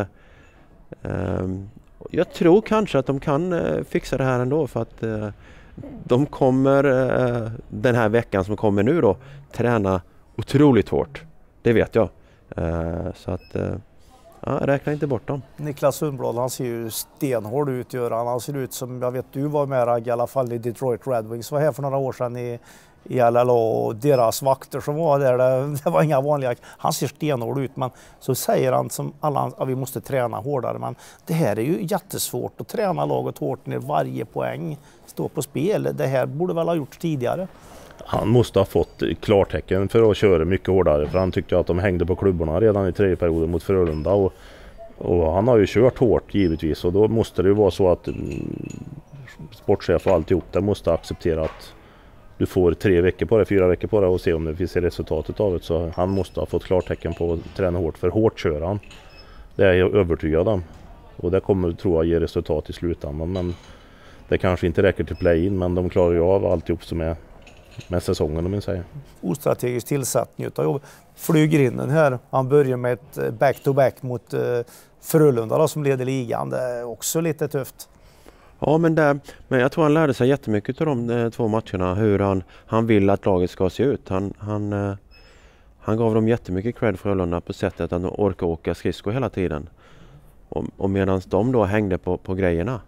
jag tror kanske att de kan fixa det här ändå, för att de kommer den här veckan som kommer nu då träna otroligt hårt. Det vet jag. Så att räkna inte bort dem. Niklas Sundblad, han ser ju stenhård ut, gör han. Han ser ut som, jag vet du var med, Ragge, i alla fall i Detroit Red Wings, var här för några år sedan i LLA, och deras vakter som var där, det var inga vanliga. Han ser stenhård ut, men så säger han som alla att vi måste träna hårdare. Men det här är ju jättesvårt att träna laget hårt när varje poäng står på spel. Det här borde väl ha gjorts tidigare. Han måste ha fått klartecken för att köra mycket hårdare, för han tyckte att de hängde på klubborna redan i 3:e perioden mot Frölunda, och han har ju kört hårt givetvis, och då måste det ju vara så att sportchef och alltihop där måste acceptera att du får 3 veckor på det, 4 veckor på det och se om det finns resultatet av det. Så han måste ha fått klartecken på att träna hårt, för hårt kör han. Det är jag övertygad om. Och det kommer, tror jag, ge resultat i slutändan. Men det kanske inte räcker till play-in, men de klarar ju av alltihop som är med säsongen, om man säger. Ostrategisk tillsättning utav jobb. Flyger in den här. Han börjar med ett back-to-back mot Frölunda då, som leder ligan. Det är också lite tufft. Ja, men jag tror han lärde sig jättemycket av de 2 matcherna. Hur han vill att laget ska se ut. Han gav dem jättemycket cred, Frölunda, på sättet att han orkar åka skridskor hela tiden. Och medan de då hängde på grejerna.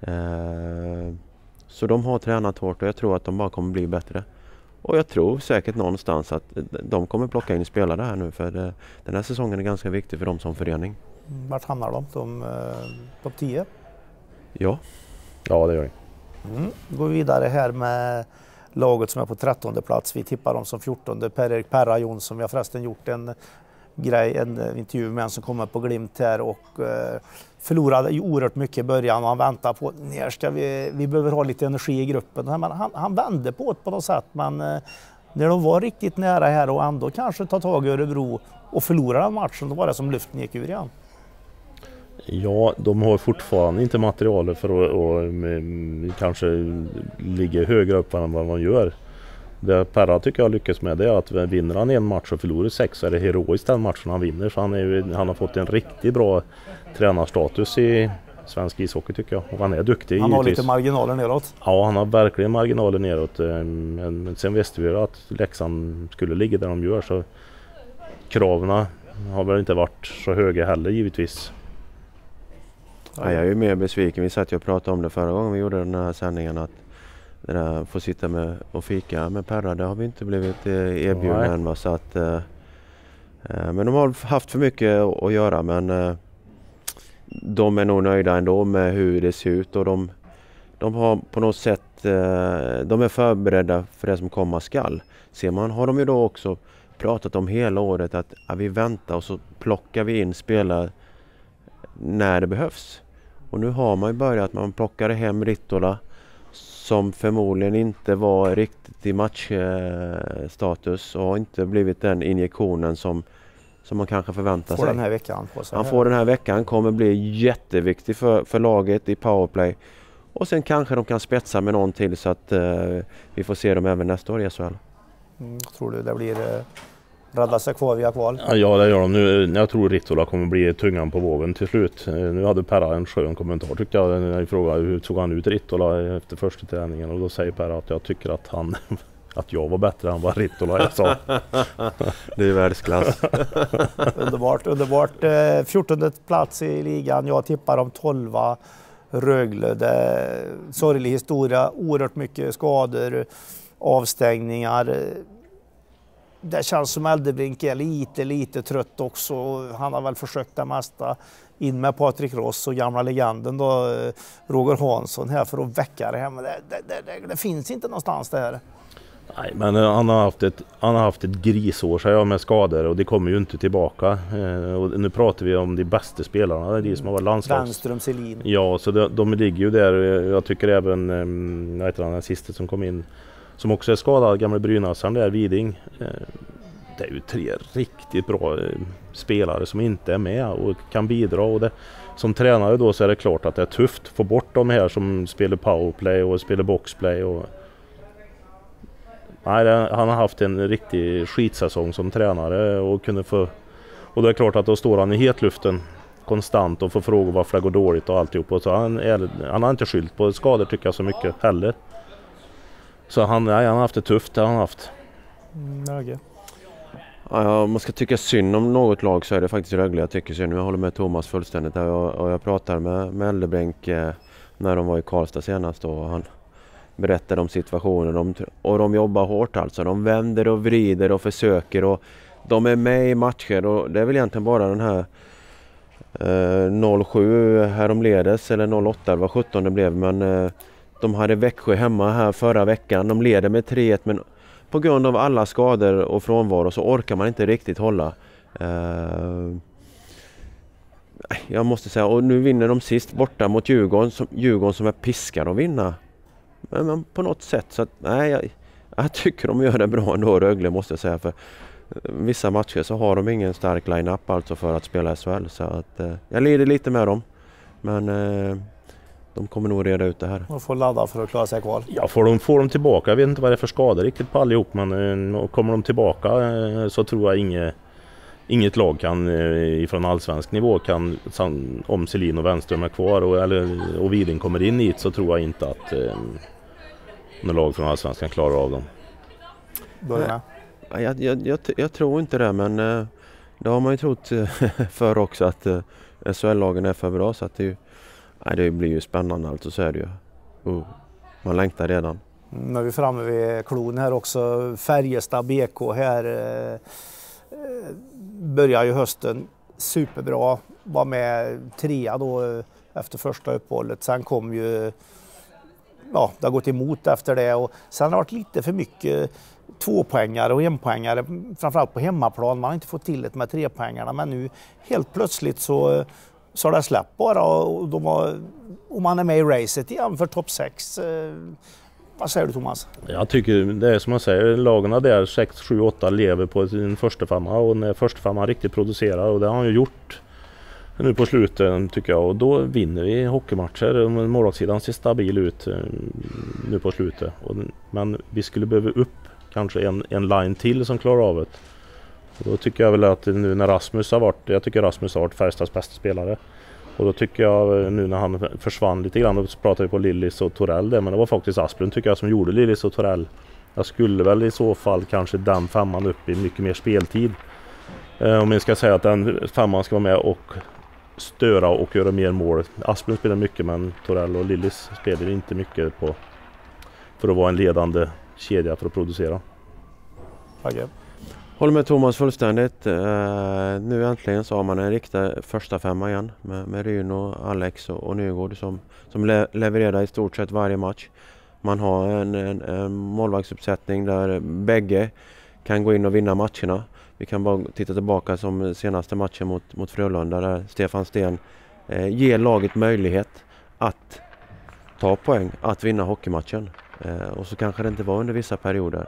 Så de har tränat hårt och jag tror att de bara kommer bli bättre. Och jag tror säkert någonstans att de kommer plocka in spelare här nu, för den här säsongen är ganska viktig för dem som förening. Vart hamnar de? Topp 10? Ja, det gör det. Går vidare här med laget som är på 13:e plats. Vi tippar dem som 14:e. Per-Erik Perra Jonsson. Vi har förresten gjort en intervju med en som kommer på Glimt här och förlorade oerhört mycket i början. Han väntar på när ska vi behöver ha lite energi i gruppen. Men han vände på det på något sätt, men när de var riktigt nära här och ändå kanske ta tag i Örebro och förlora den matchen, då var det som luften gick ur igen. Ja, de har fortfarande inte materialet för att kanske ligga högre upp än vad man gör. Det Perra tycker jag lyckas med, det är att vinner han en match och förlorar 6 så är det heroiskt den matchen han vinner. Så han har fått en riktigt bra tränarstatus i svensk ishockey, tycker jag. Och han är duktig. Han har lite marginaler neråt. Ja, han har verkligen marginaler neråt. Men sen visste vi att Leksand skulle ligga där de gör, så kraven har väl inte varit så höga heller, givetvis. Ja, jag är ju mer besviken. Vi satt och pratade om det förra gången vi gjorde den här sändningen, att det där få sitta med och fika med Perra, det har vi inte blivit erbjudna än. Så att, men de har haft för mycket att göra, men de är nog nöjda ändå med hur det ser ut, och de har på något sätt, de är förberedda för det som komma skall. Ser man, har de ju då också pratat om hela året att vi väntar och så plockar vi in spelare när det behövs. Och nu har man ju börjat, man plockade hem Rittola som förmodligen inte var riktigt i matchstatus och inte blivit den injektionen som man kanske förväntar sig. Den här veckan på sig. Han får den här veckan, kommer bli jätteviktig för laget i powerplay. Och sen kanske de kan spetsa med någon till, så att vi får se dem även nästa år i SHL. Tror du det blir rädda sig kvar via kval? Ja, det gör de nu. Jag tror Rittola kommer bli tungan på vågen till slut. Nu hade Perra en skön kommentar tyckte jag när jag frågade hur såg han ut Rittola efter första träningen, och då säger Perra att jag tycker att att jag var bättre än vad Rittola jag sa. Det är världsklass. Underbart. 14:e plats i ligan. Jag tippar om 12 Rögle. Det är sorglig historia, oerhört mycket skador, avstängningar. Det känns som Eldebrink är lite trött också. Han har väl försökt det mesta. In med Patrik Ross och gamla legenden då, Roger Hansson här för att väcka det här. Men det finns inte någonstans det här. Nej, men han har haft ett grisår säger jag, med skador, och det kommer ju inte tillbaka. Och nu pratar vi om de bästa spelarna, de som har varit landslags. Wenström, Selin. Ja, så de ligger ju där. Jag tycker även den sista som kom in, som också är skadad, gamla Brynäsaren där, Widing. Det är ju 3 riktigt bra spelare som inte är med och kan bidra. Och det, som tränare då så är det klart att det är tufft att få bort de här som spelar powerplay och spelar boxplay. Nej, han har haft en riktig skitsäsong som tränare och och det är klart att då står han i hetluften konstant och får frågor varför det går dåligt och alltihop. Och så han har inte skyllt på skador tycker jag så mycket heller. Så han har haft det tufft, det har han haft. Okay. Ja, om man ska tycka synd om något lag så är det faktiskt Rögle jag tycker synd. Jag håller med Thomas fullständigt där, och jag pratade med Eldebrink när de var i Karlstad senast och han berättade om situationen och de jobbar hårt alltså. De vänder och vrider och försöker och de är med i matcher, och det är väl egentligen bara den här 07 häromledes eller 08 vad 17 det blev, men de hade Växjö hemma här förra veckan. De leder med 3-1 men på grund av alla skador och frånvaro så orkar man inte riktigt hålla. Jag måste säga, och nu vinner de sist borta mot Djurgården som är piskade att vinna. Men på något sätt så att, nej, jag tycker de gör det bra ändå, Rögle måste jag säga, för vissa matcher så har de ingen stark line-up alltså för att spela SHL, så att jag lider lite med dem, men de kommer nog reda ut det här. De får ladda för att klara sig kvar. Ja, får de tillbaka, jag vet inte vad det är för skador riktigt på allihop, men kommer de tillbaka så tror jag inget lag kan ifrån allsvensk nivå kan, om Selin och Wenström är kvar och Widing kommer in hit, så tror jag inte att någon lag från allsvenskan klarar av dem. Jag tror inte det, men det har man ju trott för också att SHL-lagen är för bra, så att det blir ju spännande, alltså så är det ju. Man längtar redan. Nu är vi framme vid klon här också. Färjestad BK här börjar ju hösten superbra. Var med 3 då efter första uppehållet. Sen kom ju, det har gått emot efter det, och sen har det varit lite för mycket 2-poängare och 1-poängare, framförallt på hemmaplan. Man har inte fått till det med 3-poängarna, men nu helt plötsligt så har det släppt bara, och man är med i racet igen för topp 6. Vad säger du, Thomas? Jag tycker det är som man säger, lagarna där 6, 7, 8 lever på sin första femma, och när första femma riktigt producerar, och det har han ju gjort nu på slutet tycker jag, och då vinner vi hockeymatcher. Målvaktssidan ser stabil ut nu på slutet, men vi skulle behöva upp kanske en line till som klarar av det. Och då tycker jag väl att nu när Rasmus har varit Färjestads bästa spelare. Och då tycker jag nu när han försvann lite grann, då pratade vi på Lillis och Torell där, men det var faktiskt Asplund tycker jag som gjorde Lillis och Torell. Jag skulle väl i så fall kanske den femman upp i mycket mer speltid. Om jag ska säga att den femman ska vara med och störa och göra mer mål. Asplund spelar mycket, men Torell och Lillis spelar inte mycket för att vara en ledande kedja för att producera. Okay. Håller med Thomas fullständigt. Nu äntligen så har man en riktig första femma igen med Ryno, Alex och Nygård som levererar i stort sett varje match. Man har en målvaktsuppsättning där bägge kan gå in och vinna matcherna. Vi kan bara titta tillbaka som senaste matchen mot Frölunda där Stefan Sten ger laget möjlighet att ta poäng, att vinna hockeymatchen. Och så kanske det inte var under vissa perioder.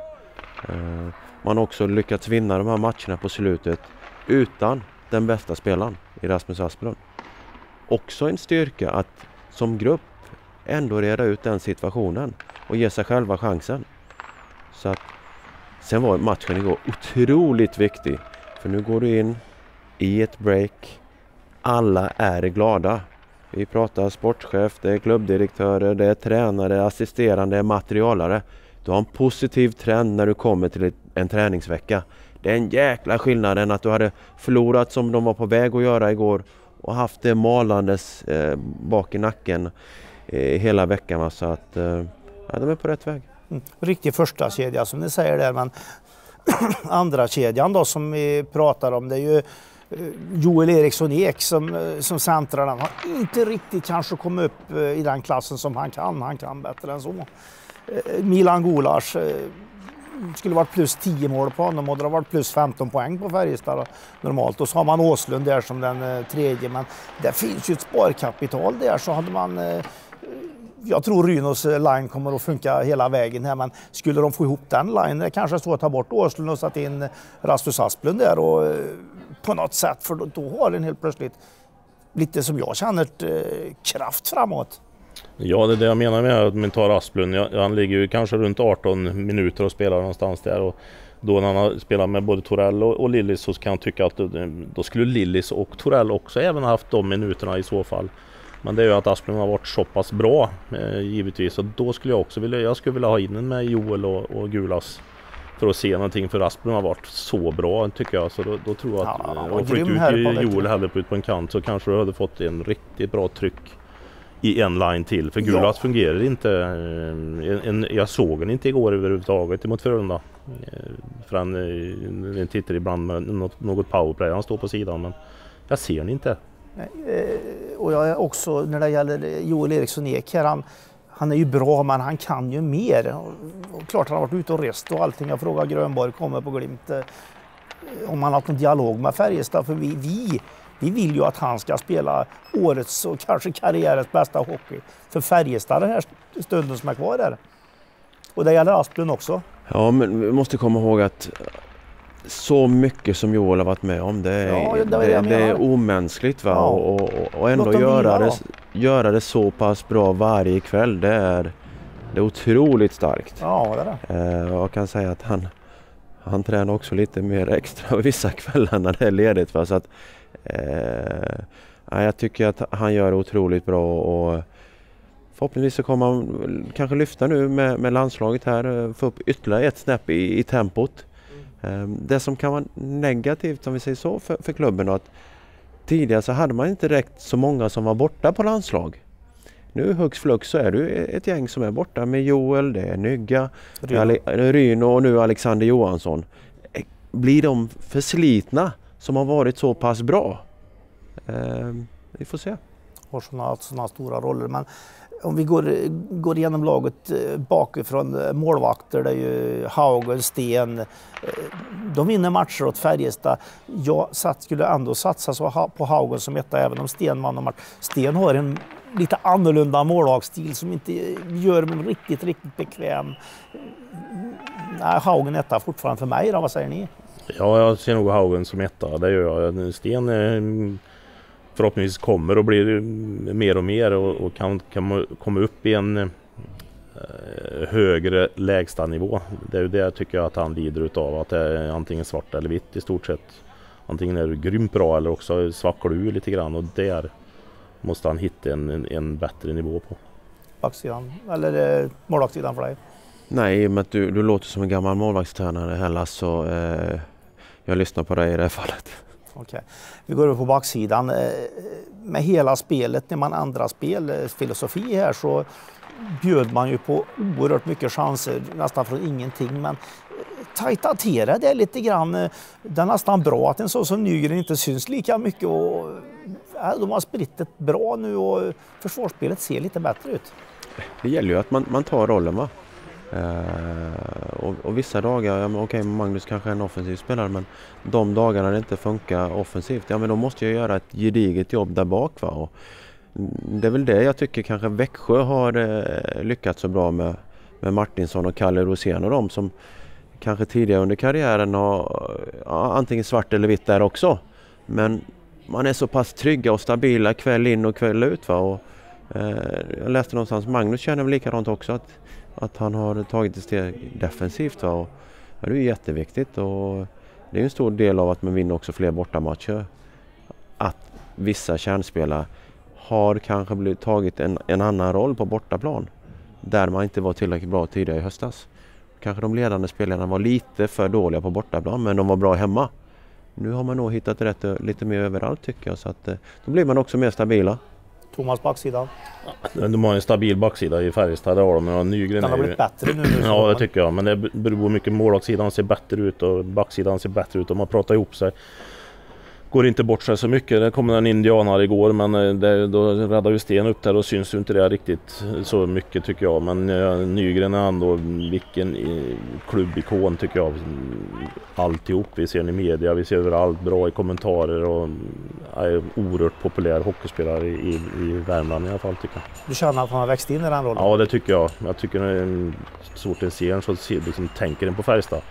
Man har också lyckats vinna de här matcherna på slutet utan den bästa spelaren i Rasmus Asplund. Också en styrka att som grupp ändå reda ut den situationen och ge sig själva chansen. Så att Sen var matchen igår otroligt viktig. För nu går du in i ett break. Alla är glada. Vi pratar sportchef, det är klubbdirektörer, det är tränare, assisterande, materialare. Du har en positiv trend när du kommer till en träningsvecka. Det är en jäkla skillnad att du hade förlorat som de var på väg att göra igår och haft det malandes bak i nacken hela veckan. Så att ja, de är på rätt väg. Riktig första kedja som ni säger där, men andra kedjan då som vi pratar om, det är ju Joel Eriksson Ek som centrar. Han har inte riktigt kanske kommit upp i den klassen som han kan bättre än så. Milan Gulas skulle varit plus 10 mål på honom och det har varit plus 15 poäng på Färjestad normalt. Och så har man Åslund där som den tredje, men det finns ju ett sparkapital där, så hade man jag tror Rynos line kommer att funka hela vägen här, men skulle de få ihop den line, det kanske så att ta bort Åslund och sätta in Rasmus Asplund där och på något sätt, för då har den helt plötsligt lite som jag känner kraft framåt. Ja, det är det jag menar med att man tar Asplund. Han ligger ju kanske runt 18 minuter och spelar någonstans där, och då när han har spelat med både Torell och Lillis så kan jag tycka att då skulle Lillis och Torell också även haft de minuterna i så fall. Men det är ju att Asplund har varit så pass bra givetvis, och då skulle jag också vilja ha in en med Joel och Gulas för att se någonting, för Asplund har varit så bra tycker jag, så då tror jag att och flytt ut Joel hellre ut på en kant så kanske du hade fått en riktigt bra tryck i en line till, för Gulas fungerar inte. Jag såg den inte igår överhuvudtaget emot Frölunda. För han tittar ibland med något powerplay, han står på sidan, men jag ser den inte. Och jag är också, när det gäller Joel Eriksson Ek här, han är ju bra, men han kan ju mer. Och klart han har varit ute och rest och allting. Jag frågar Grönborg, kommer på Glimt, om han har haft en dialog med Färjestad, för vi vill ju att han ska spela årets och kanske karriärens bästa hockey för Färjestad den här stunden som är kvar där. Och det gäller Asplund också. Ja, men vi måste komma ihåg att så mycket som Joel har varit med om, det är omänskligt, va? Ja. Och ändå göra det så pass bra varje kväll, det är otroligt starkt. Ja, det är det. Jag kan säga att han tränar också lite mer extra vissa kvällar när det är ledigt, va? Så att jag tycker att han gör det otroligt bra, och förhoppningsvis så kommer han kanske lyfta nu med landslaget här, få upp ytterligare ett snäpp i tempot. Det som kan vara negativt, om vi säger så, för klubben, att tidigare så hade man inte räckt så många som var borta på landslag. Nu hux flux så är det ett gäng som är borta med Joel, det är Nygga, Ryno och nu Alexander Johansson. Blir de förslitna som har varit så pass bra? Vi får se. Har sådana stora roller, men om vi går igenom laget bakifrån, målvakter, det är ju Haugen, Sten. De vinner matcher åt Färjestad. Jag skulle ändå satsa så på Haugen som etta, även om Sten vann match. Sten har en lite annorlunda målvaktsstil som inte gör mig riktigt bekväm. Nej, Haugen etta fortfarande för mig då, vad säger ni? Ja, jag ser nog Haugen som etta, det gör jag. Sten förhoppningsvis kommer och blir mer och mer och kan komma upp i en högre lägsta nivå. Det är ju det jag tycker att han lider utav, att det är antingen svart eller vitt i stort sett. Antingen är du grymt bra eller också svackar du lite grann, och där måste han hitta en bättre nivå på. Backsidan, eller målvaktssidan för dig? Nej, men du låter som en gammal målvaktstränare heller, så jag lyssnar på dig i det här fallet. Okej. Vi går över på backsidan. Med hela spelet, när man ändrar spelfilosofi här, så bjöd man ju på oerhört mycket chanser, nästan från ingenting, men tajta till det lite grann. Det är nästan bra att en så som Nygren inte syns lika mycket, och de har spritt det bra nu och försvarsspelet ser lite bättre ut. Det gäller ju att man tar rollen, va? Och vissa dagar, okej, Magnus kanske är en offensiv spelare, men de dagarna det inte funkar offensivt, men då måste jag göra ett gediget jobb där bak, va? Och det är väl det jag tycker kanske Växjö har lyckats så bra med Martinsson och Kalle Rosén och de som kanske tidigare under karriären har antingen svart eller vitt där också, men man är så pass trygga och stabila kväll in och kväll ut, va? Och jag läste någonstans, Magnus känner väl likadant också, att han har tagit ett steg defensivt, va? Och Ja, det är jätteviktigt och det är en stor del av att man vinner också fler bortamatcher. Att vissa kärnspelare har kanske tagit en annan roll på bortaplan där man inte var tillräckligt bra tidigare i höstas. Kanske de ledande spelarna var lite för dåliga på bortaplan men de var bra hemma. Nu har man nog hittat rätt lite mer överallt tycker jag så att då blir man också mer stabila. Thomas backsidan. De har en stabil backsida i Färjestad där och Nygren den har blivit bättre nu. Ja, det tycker jag. Men det beror mycket. Målvaktssidan ser bättre ut och backsidan ser bättre ut. De har pratat ihop sig. Går inte bort sig så mycket. Det kom en indianare igår men då räddade ju Sten upp där och syns ju inte det riktigt så mycket tycker jag. Men Nygren är ändå vilken klubbikon tycker jag. Alltihop. Vi ser den i media, vi ser överallt bra i kommentarer och är oerhört populär hockeyspelare i Värmland i alla fall tycker jag. Du känner att han har växt in i den rollen? Ja det tycker jag. Jag tycker det är en svårt en ser så liksom, tänker den på Färjestad.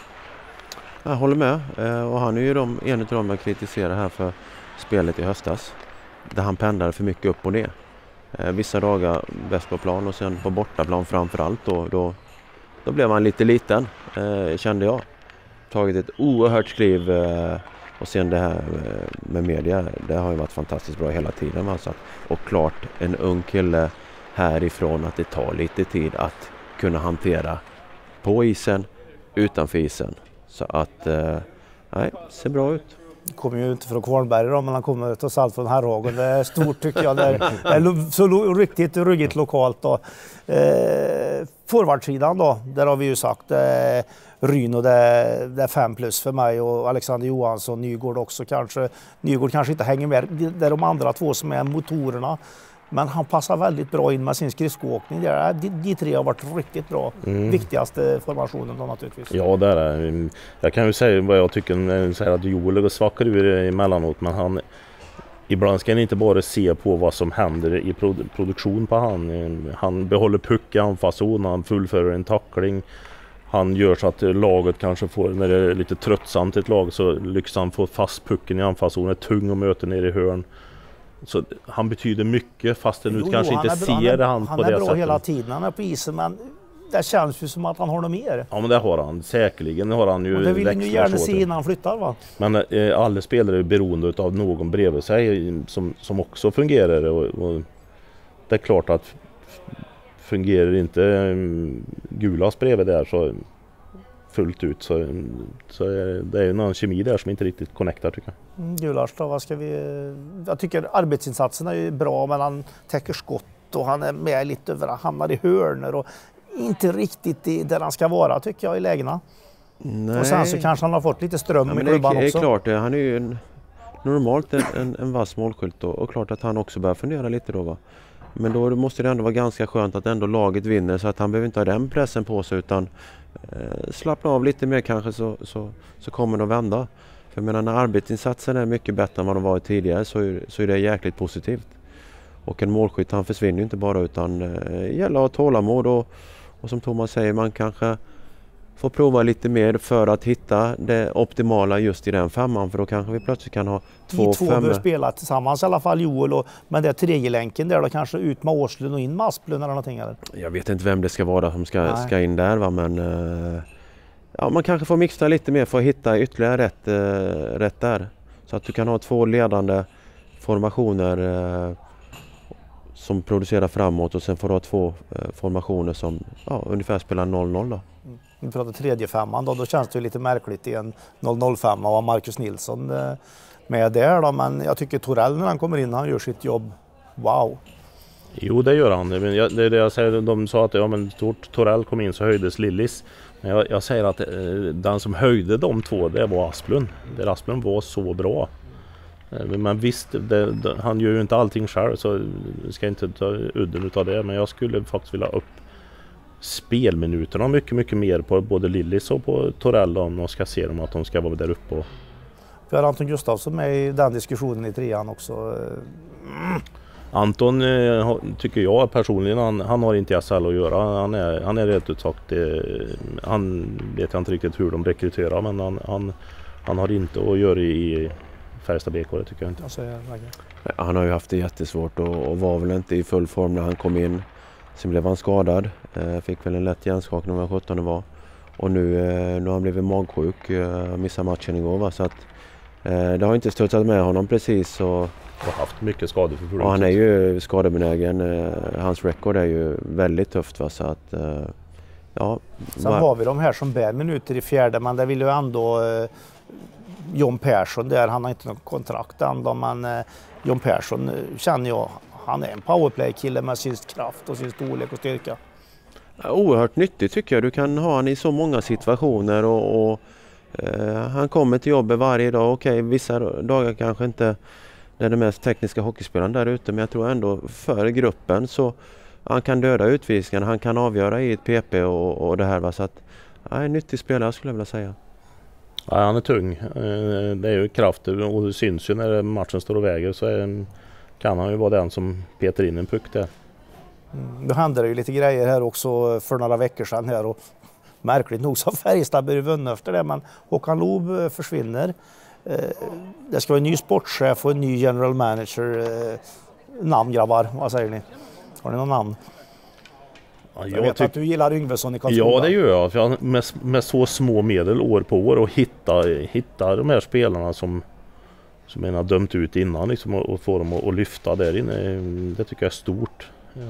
Jag håller med och han är ju en av dem jag kritiserar här för spelet i höstas. Där han pendlade för mycket upp och ner. Vissa dagar bäst på plan och sen på bortaplan framförallt då blev han lite liten kände jag. Tagit ett oerhört skriv och sen det här med media det har ju varit fantastiskt bra hela tiden. Alltså. Och klart en ung kille härifrån att det tar lite tid att kunna hantera på isen, utanför isen. Så att, nej, ser bra ut. Kommer ju inte från Kvarnberg då, men han kommer trots allt från Herrhagen. Det är stort tycker jag. Det är så riktigt ruggigt lokalt då. Forwardsidan då, där har vi ju sagt Ryn och det är 5+ för mig och Alexander Johansson, Nygård också kanske. Nygård kanske inte hänger med. Det är de andra två som är motorerna. Men han passar väldigt bra in med sin skridskoåkning. De tre har varit riktigt bra. Viktigaste formationen då naturligtvis. Ja, det är. Jag kan ju säga vad jag tycker. Säger att Joel svackar ur emellanåt. Men ibland ska han inte bara se på vad som händer i produktion på han. Han behåller puck i anfallszon. Han fullför en tackling. Han gör så att laget kanske får, när det är lite tröttsamt ett lag så lyckas han få fast pucken i anfallszon. Är tung och möter ner i hörn. Så han betyder mycket fast du kanske inte ser han på det sättet. Han är bra hela tiden, han är på isen men det känns ju som att han har något mer. Ja men det har han, säkerligen har han ju. Och det vill han ju gärna se innan han flyttar va? Men alla spelare är beroende av någon bredvid sig som också fungerar och det är klart att fungerar inte Gulas bredvid där så fullt ut så det är ju någon kemi där som inte riktigt connectar tycker jag. Gulas då, vad ska vi... Jag tycker arbetsinsatserna är bra men han täcker skott och han är med lite över, han hamnar i hörner och inte riktigt där han ska vara tycker jag i lägena. Nej. Och sen så kanske han har fått lite ström i klubban också. Det är klart, han är ju normalt en vass målskylt och klart att han också börjar fundera lite då va. Men då måste det ändå vara ganska skönt att ändå laget vinner så att han behöver inte ha den pressen på sig utan slappna av lite mer kanske så kommer det att vända. För jag menar när arbetsinsatsen är mycket bättre än vad de varit tidigare så är det jäkligt positivt. Och en målskytt han försvinner inte bara utan gäller att ha tålamod och som Thomas säger man kanske får prova lite mer för att hitta det optimala just i den femman för då kanske vi plötsligt kan ha två bör spela tillsammans i alla fall Joel men det är tredje länken där då kanske ut med Årslund och in med Asplund eller någonting eller? Jag vet inte vem det ska vara som ska in där va men ja, man kanske får mixa lite mer för att hitta ytterligare rätt där så att du kan ha två ledande formationer som producerar framåt och sen får du ha två formationer som ungefär spelar 0-0 då. Vi pratar tredje femman då känns det ju lite märkligt i en 0-0-5 och Marcus Nilsson med där då men jag tycker Torell när han kommer in han gör sitt jobb, wow. Jo det gör han, det är det jag säger, de sa att Torell kom in så höjdes Lillis. Men jag säger att den som höjde de två det var Asplund, där Asplund var så bra. Men visst, han gör ju inte allting själv så jag ska inte ta udden utav det men jag skulle faktiskt vilja upp spelminuterna mycket, mycket mer på både Lillis och på Torell om de ska se dem att de ska vara där uppe. Vi har Anton Gustafsson med i den diskussionen i trean också. Anton tycker jag personligen, han har inte SL att göra. Han är rätt utsagt. Han vet jag inte riktigt hur de rekryterar men han har inte att göra i Färjestad BK, det tycker jag inte. Han har ju haft det jättesvårt och var väl inte i full form när han kom in. Sen blev han skadad, fick väl en lätt hjärnskakning om 17 var. Och nu har han blivit magsjuk, missade matchen igår. Va? Så att, det har inte stöttat med honom precis. Och haft mycket skador för förut. Och han är ju skadebenägen. Hans rekord är ju väldigt tufft. Va? Så att, ja. Sen har vi de här som bär minuter i fjärde, men det vill ju ändå John Persson där. Han har inte något kontrakt ändå, men John Persson känner jag, han är en powerplay-kille med sin kraft och sin storlek och styrka. Oerhört nyttigt tycker jag. Du kan ha han i så många situationer och han kommer till jobbet varje dag. Okej, vissa dagar kanske inte det är den mest tekniska hockeyspelaren där ute, men jag tror ändå för gruppen så han kan döda utvisningarna, han kan avgöra i ett PP och det här. Va? Så att, en nyttig spelare skulle jag vilja säga. Ja, han är tung. Det är ju kraft och det syns ju när matchen står och väger, så kan han ju vara den som petar in en puck där. Nu hände det ju lite grejer här också för några veckor sedan här och märkligt nog så har Färjestad börjat vinna efter det, men Håkan Loob försvinner. Det ska vara en ny sportchef och en ny general manager. Namn grabbar, vad säger ni? Har ni någon namn? Ja, jag vet att du gillar Yngvesson i Karlskoga. Ja, det gör jag. För med så små medel år på år och hitta de här spelarna som en har dömt ut innan liksom, och få dem att lyfta där inne. Det tycker jag är stort.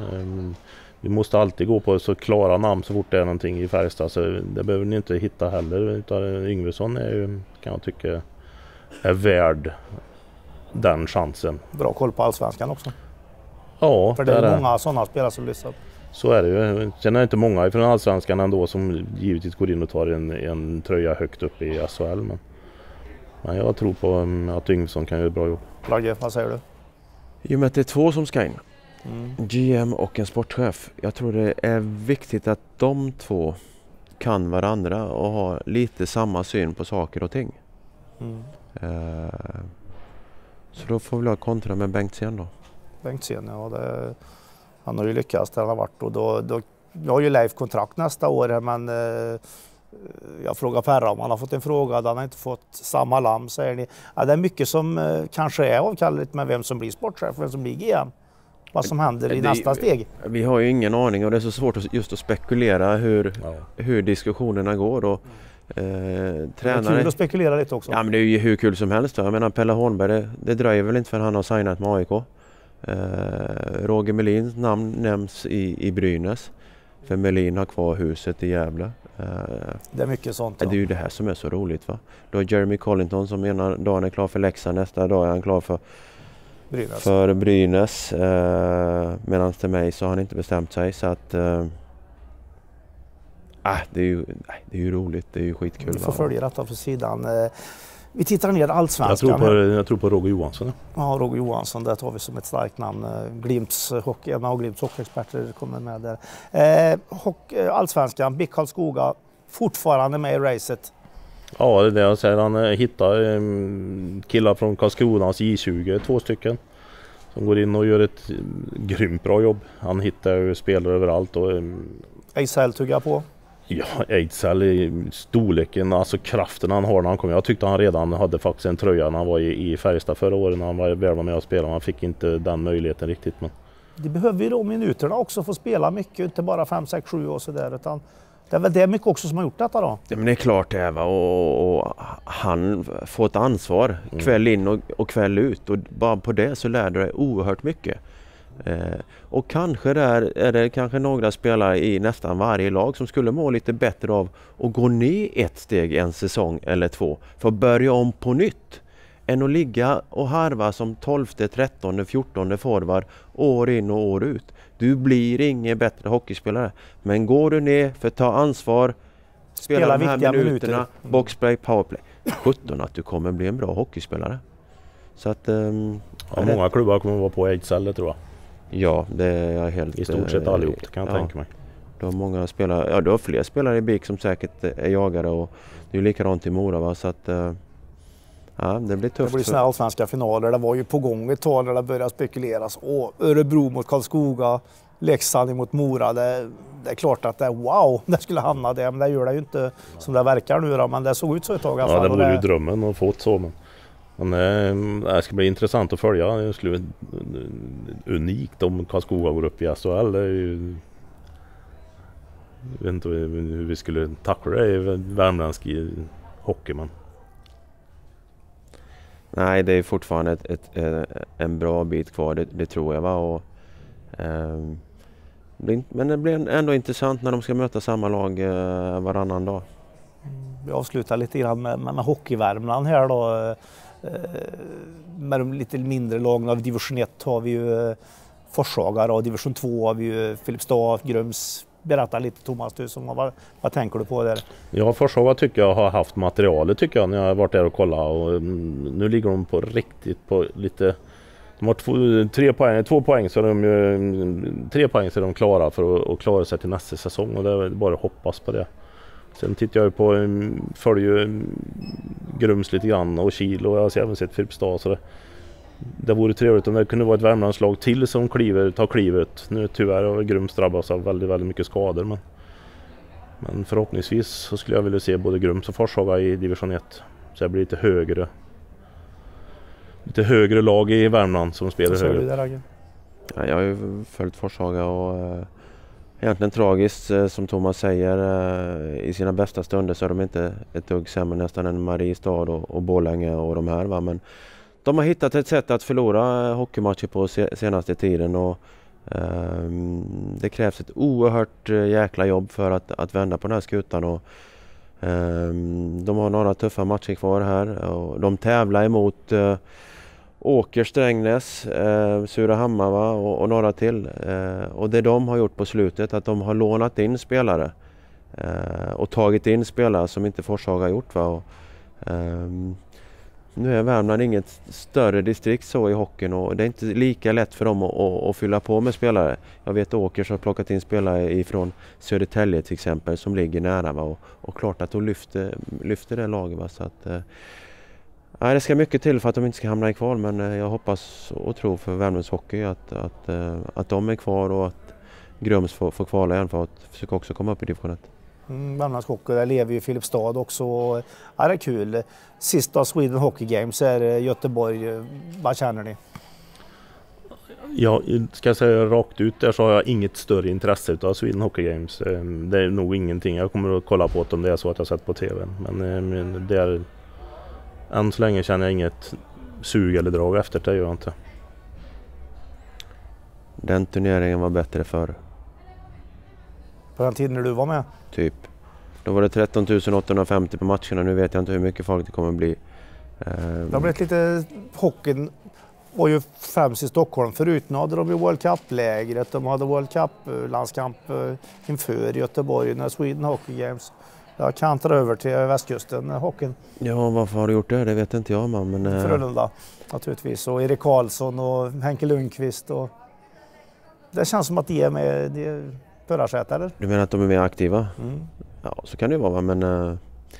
Vi måste alltid gå på så klara namn så fort det är någonting i Färjestad, så det behöver ni inte hitta heller. Utan Yngvesson är ju, kan jag tycka, är värd den chansen. Bra koll på allsvenskan också. Ja, för det är många sådana spelare som lyssnar. Så är det ju. Sen är det inte många från allsvenskan ändå som givetvis går in och tar en tröja högt upp i SHL. Men jag tror på att Yngvesson kan göra ett bra jobb. Lagge, vad säger du? I och med att det är två som ska in. GM och en sportchef. Jag tror det är viktigt att de två kan varandra och har lite samma syn på saker och ting. Så då får vi ha kontra med Bengtzén då. Bengtzén, ja. Han har ju lyckats där han har varit. Och då jag har ju Leif kontrakt nästa år här, men jag frågar Perra om han har fått en fråga. Han har inte fått samma lamm, säger ni. Ja, det är mycket som kanske är avkalligt med vem som blir sportchef och vem som blir GM. Vad som händer i nästa steg. Vi har ju ingen aning och det är så svårt just att spekulera hur diskussionerna går. Och, tränare... Det är kul att spekulera lite också. Ja, men det är ju hur kul som helst. Jag menar Pelle Hornberg, det dröjer väl inte för han har signat med AIK. Roger Melins namn nämns i Brynäs. För Melin har kvar huset i Gävle. Det är mycket sånt. Det är ju det här som är så roligt. Va? Då är Jeremy Collington som ena dagen är klar för Leksand, nästa dag är han klar för Brynäs. Medan till mig så har han inte bestämt sig. Så att det är ju roligt, det är ju skitkul. Vi får följa detta på sidan. Vi tittar ner allsvenskan. Jag tror på Roger Johansson. Ja, Roger Johansson, det tar vi som ett starkt namn. En av Glimts hockeyexperter kommer med där. Allsvenskan, BIK Karlskoga, fortfarande med i racet. Ja, det är det jag säger. Han hittar killar från Karlskronas J20, 2 stycken. Som går in och gör ett grymt bra jobb. Han hittar ju spelare överallt. Ejdsell tuggar på. Ja, Ejdsell i storleken, alltså kraften han har när han kommer. Jag tyckte han redan hade faktiskt en tröja när han var i Färjestad förra året när han var väl med att spela. Han fick inte den möjligheten riktigt. Men... Det behöver ju de minuterna också få spela mycket, inte bara 5, 6, 7 och sådär. Utan det är väl det mycket också som har gjort detta då? Ja, men det är klart det är, va? Och han får ett ansvar kväll in och kväll ut. Och bara på det så lär du dig oerhört mycket. Och kanske är det kanske några spelare i nästan varje lag som skulle må lite bättre av att gå ner ett steg en säsong eller 2 för att börja om på nytt än att ligga och harva som 12:e, 13:e, 14:e forward år in och år ut. Du blir ingen bättre hockeyspelare, men går du ner för att ta ansvar, spela de här minuterna, boxplay, powerplay, 17 att du kommer bli en bra hockeyspelare. Så att många klubbar kommer att vara på Ejdsell, tror jag. Ja, det är jag helt... I stort sett allihop, kan jag tänka mig. Du har många spelare, du har fler spelare i BIK som säkert är jagare och det är likadant i Mora, va? Så att det blir tufft. Det blir såna allsvenska finaler, det var ju på gång ett tag när det började spekuleras. Örebro mot Karlskoga, Leksand mot Mora, det är klart att det skulle hamna där, men det gör det ju inte som det verkar nu då, men det såg ut så ett tag i alla fall. Ja, det vore ju drömmen att få ett så, men det ska bli intressant att följa. Det skulle bli unikt om Karlskoga går upp i SHL. Jag vet inte hur vi skulle tackla det i värmländsk hockey. Men. Nej, det är fortfarande en bra bit kvar, det tror jag. Va? Och, men det blir ändå intressant när de ska möta samma lag varannan dag. Vi avslutar lite grann med hockey-Värmland här då. Med de lite mindre lagen av division 1 har vi ju Forshaga och division 2 har vi ju Filipstad, Grums. Berätta lite Thomas, du vad tänker du på där? Ja, Forshaga tycker jag har haft materialet tycker jag när jag har varit där och kollat och nu ligger de på riktigt på lite. De har 2 poäng så de 3 poäng så är de klara för att klara sig till nästa säsong och det är bara att hoppas på det. Sen tittar jag på följer Grums lite grann och Kil och jag har även sett Filipstad så det vore trevligt om det kunde vara ett Värmlandslag till som tar klivet. Nu tyvärr har Grums drabbats av väldigt, väldigt mycket skador men förhoppningsvis så skulle jag vilja se både Grums och Forshaga i division 1 så det blir lite högre lag i Värmland som spelar högre. Ja, jag har ju följt Forshaga och egentligen tragiskt som Thomas säger i sina bästa stunder så är de inte ett dugg sämre nästan än Mariestad och Borlänge och de här va? Men de har hittat ett sätt att förlora hockeymatcher på senaste tiden och det krävs ett oerhört jäkla jobb för att vända på den här skutan och de har några tuffa matcher kvar här och de tävlar emot Åker, Strängnäs, Surahammar va? Och några till. Och det de har gjort på slutet att de har lånat in spelare och tagit in spelare som inte Forshaga har gjort. Va? Och, nu är Värmland inget större distrikt så i hockeyn och det är inte lika lätt för dem att fylla på med spelare. Jag vet Åkers har plockat in spelare ifrån Södertälje till exempel som ligger nära va? Och klart att de lyfter det laget. Va? Så att, det ska mycket till för att de inte ska hamna i kval men jag hoppas och tror för Värmlands hockey att de är kvar och att Grums får kvala igen för att försöka också komma upp i division 1. Värmlands hockey, där lever ju Filipstad också. Ja, det är kul. Sista Sweden Hockey Games är Göteborg. Vad känner ni? Ja, ska jag säga rakt ut där så har jag inget större intresse av Sweden Hockey Games. Det är nog ingenting. Jag kommer att kolla på det om det är så att jag sett på tv. Men det är än så länge känner jag inget sug eller drag efter det, gör jag inte. Den turneringen var bättre förr. På den tiden när du var med? Typ. Då var det 13 850 på matcherna. Nu vet jag inte hur mycket folk det kommer att bli. Det har blivit lite... Hockeyn var ju främst i Stockholm. Förut hade de ju World Cup-lägret. De hade World Cup-landskamp inför Göteborg när Sweden Hockey Games. Jag kantar över till västkusten, hockeyn. Ja, varför har du gjort det? Det vet inte jag. Men, Frölunda, naturligtvis. Och Erik Karlsson och Henke Lundqvist. Och... Det känns som att de är med förarsätet, eller? Du menar att de är mer aktiva? Mm. Ja, så kan det vara. Men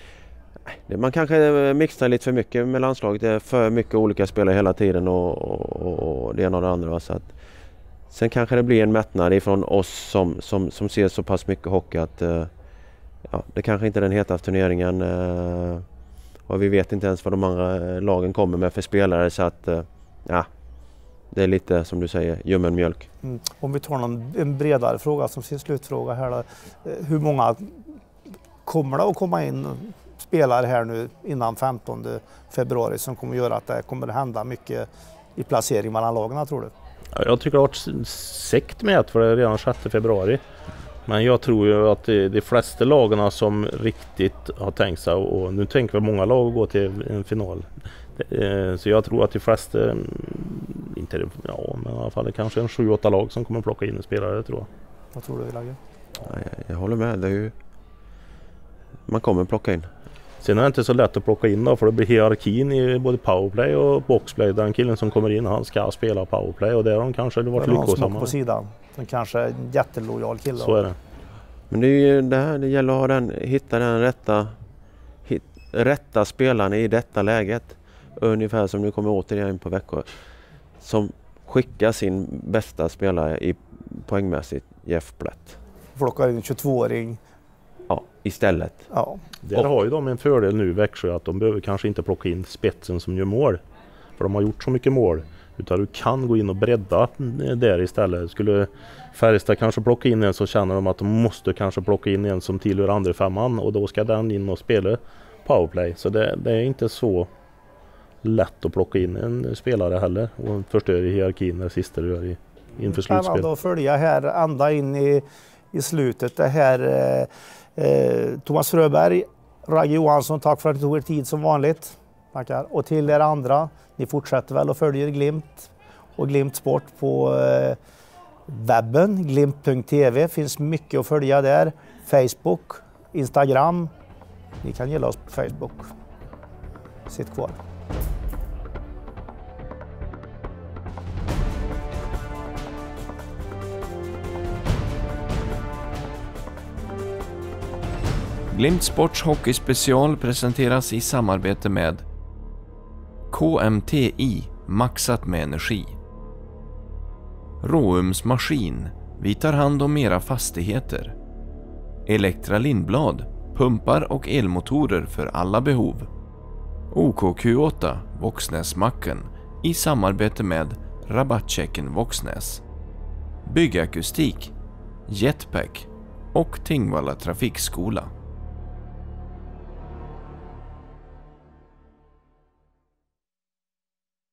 man kanske mixar lite för mycket med landslaget. Det är för mycket olika spelare hela tiden och det ena och det andra. Så att, sen kanske det blir en mättnad ifrån oss som ser så pass mycket hockey att det kanske inte är den hetaste turneringen och vi vet inte ens vad de andra lagen kommer med för spelare så att det är lite som du säger, ljummen mjölk. Om vi tar en bredare fråga som sin slutfråga här då. Hur många kommer det att komma in spelare här nu innan 15 februari som kommer göra att det kommer att hända mycket i placering mellan lagen, tror du? Jag tycker det har varit sekt med för det är redan 6 februari. Men jag tror ju att de flesta lagarna som riktigt har tänkt sig, och nu tänker väl många lag gå till en final. Så jag tror att de flesta, inte men i alla fall det kanske är en 7-8 lag som kommer att plocka in en spelare, tror jag. Vad tror du, Lagge? Jag håller med, det är ju... Man kommer att plocka in. Sen är det inte så lätt att plocka in då, för det blir hierarkin i både powerplay och boxplay. Den killen som kommer in, han ska spela powerplay och där har de kanske varit lyckosamma. På sidan. Den kanske är en jättelojal kille. Så är det. Men det är ju det här, det gäller att hitta den rätta spelaren i detta läget. Ungefär som nu kommer återigen på veckor. Som skickar sin bästa spelare i poängmässigt, Jeff Blatt. Plockar in en 22-åring. Ja, istället. Ja. Där har ju de en fördel nu i Växjö att de behöver kanske inte plocka in spetsen som gör mål. För de har gjort så mycket mål. Utan du kan gå in och bredda där istället. Skulle Färjestad kanske plocka in en, så känner de att de måste kanske plocka in en som tillhör andra femman, och då ska den in och spela powerplay. Så det är inte så lätt att plocka in en spelare heller och förstöra hierarkin när sista du gör inför slutspel. Spännande att följa här ända in i slutet. Det här Thomas Fröberg, Ragge Johansson, tack för att ni tog er tid som vanligt. Tackar. Och till er andra, ni fortsätter väl och följer Glimt och Glimt Sport på webben, glimt.tv. Finns mycket att följa där. Facebook, Instagram. Ni kan gilla oss på Facebook. Sitt kvar. Glimt Sports hockeyspecial presenteras i samarbete med KMTI, maxat med energi. Råums maskin, vi tar hand om era fastigheter. Elektra Lindblad, pumpar och elmotorer för alla behov. OKQ8, Våxnäsmacken, i samarbete med Rabattchecken Våxnäs. Byggakustik, Jetpack och Tingvalla Trafikskola.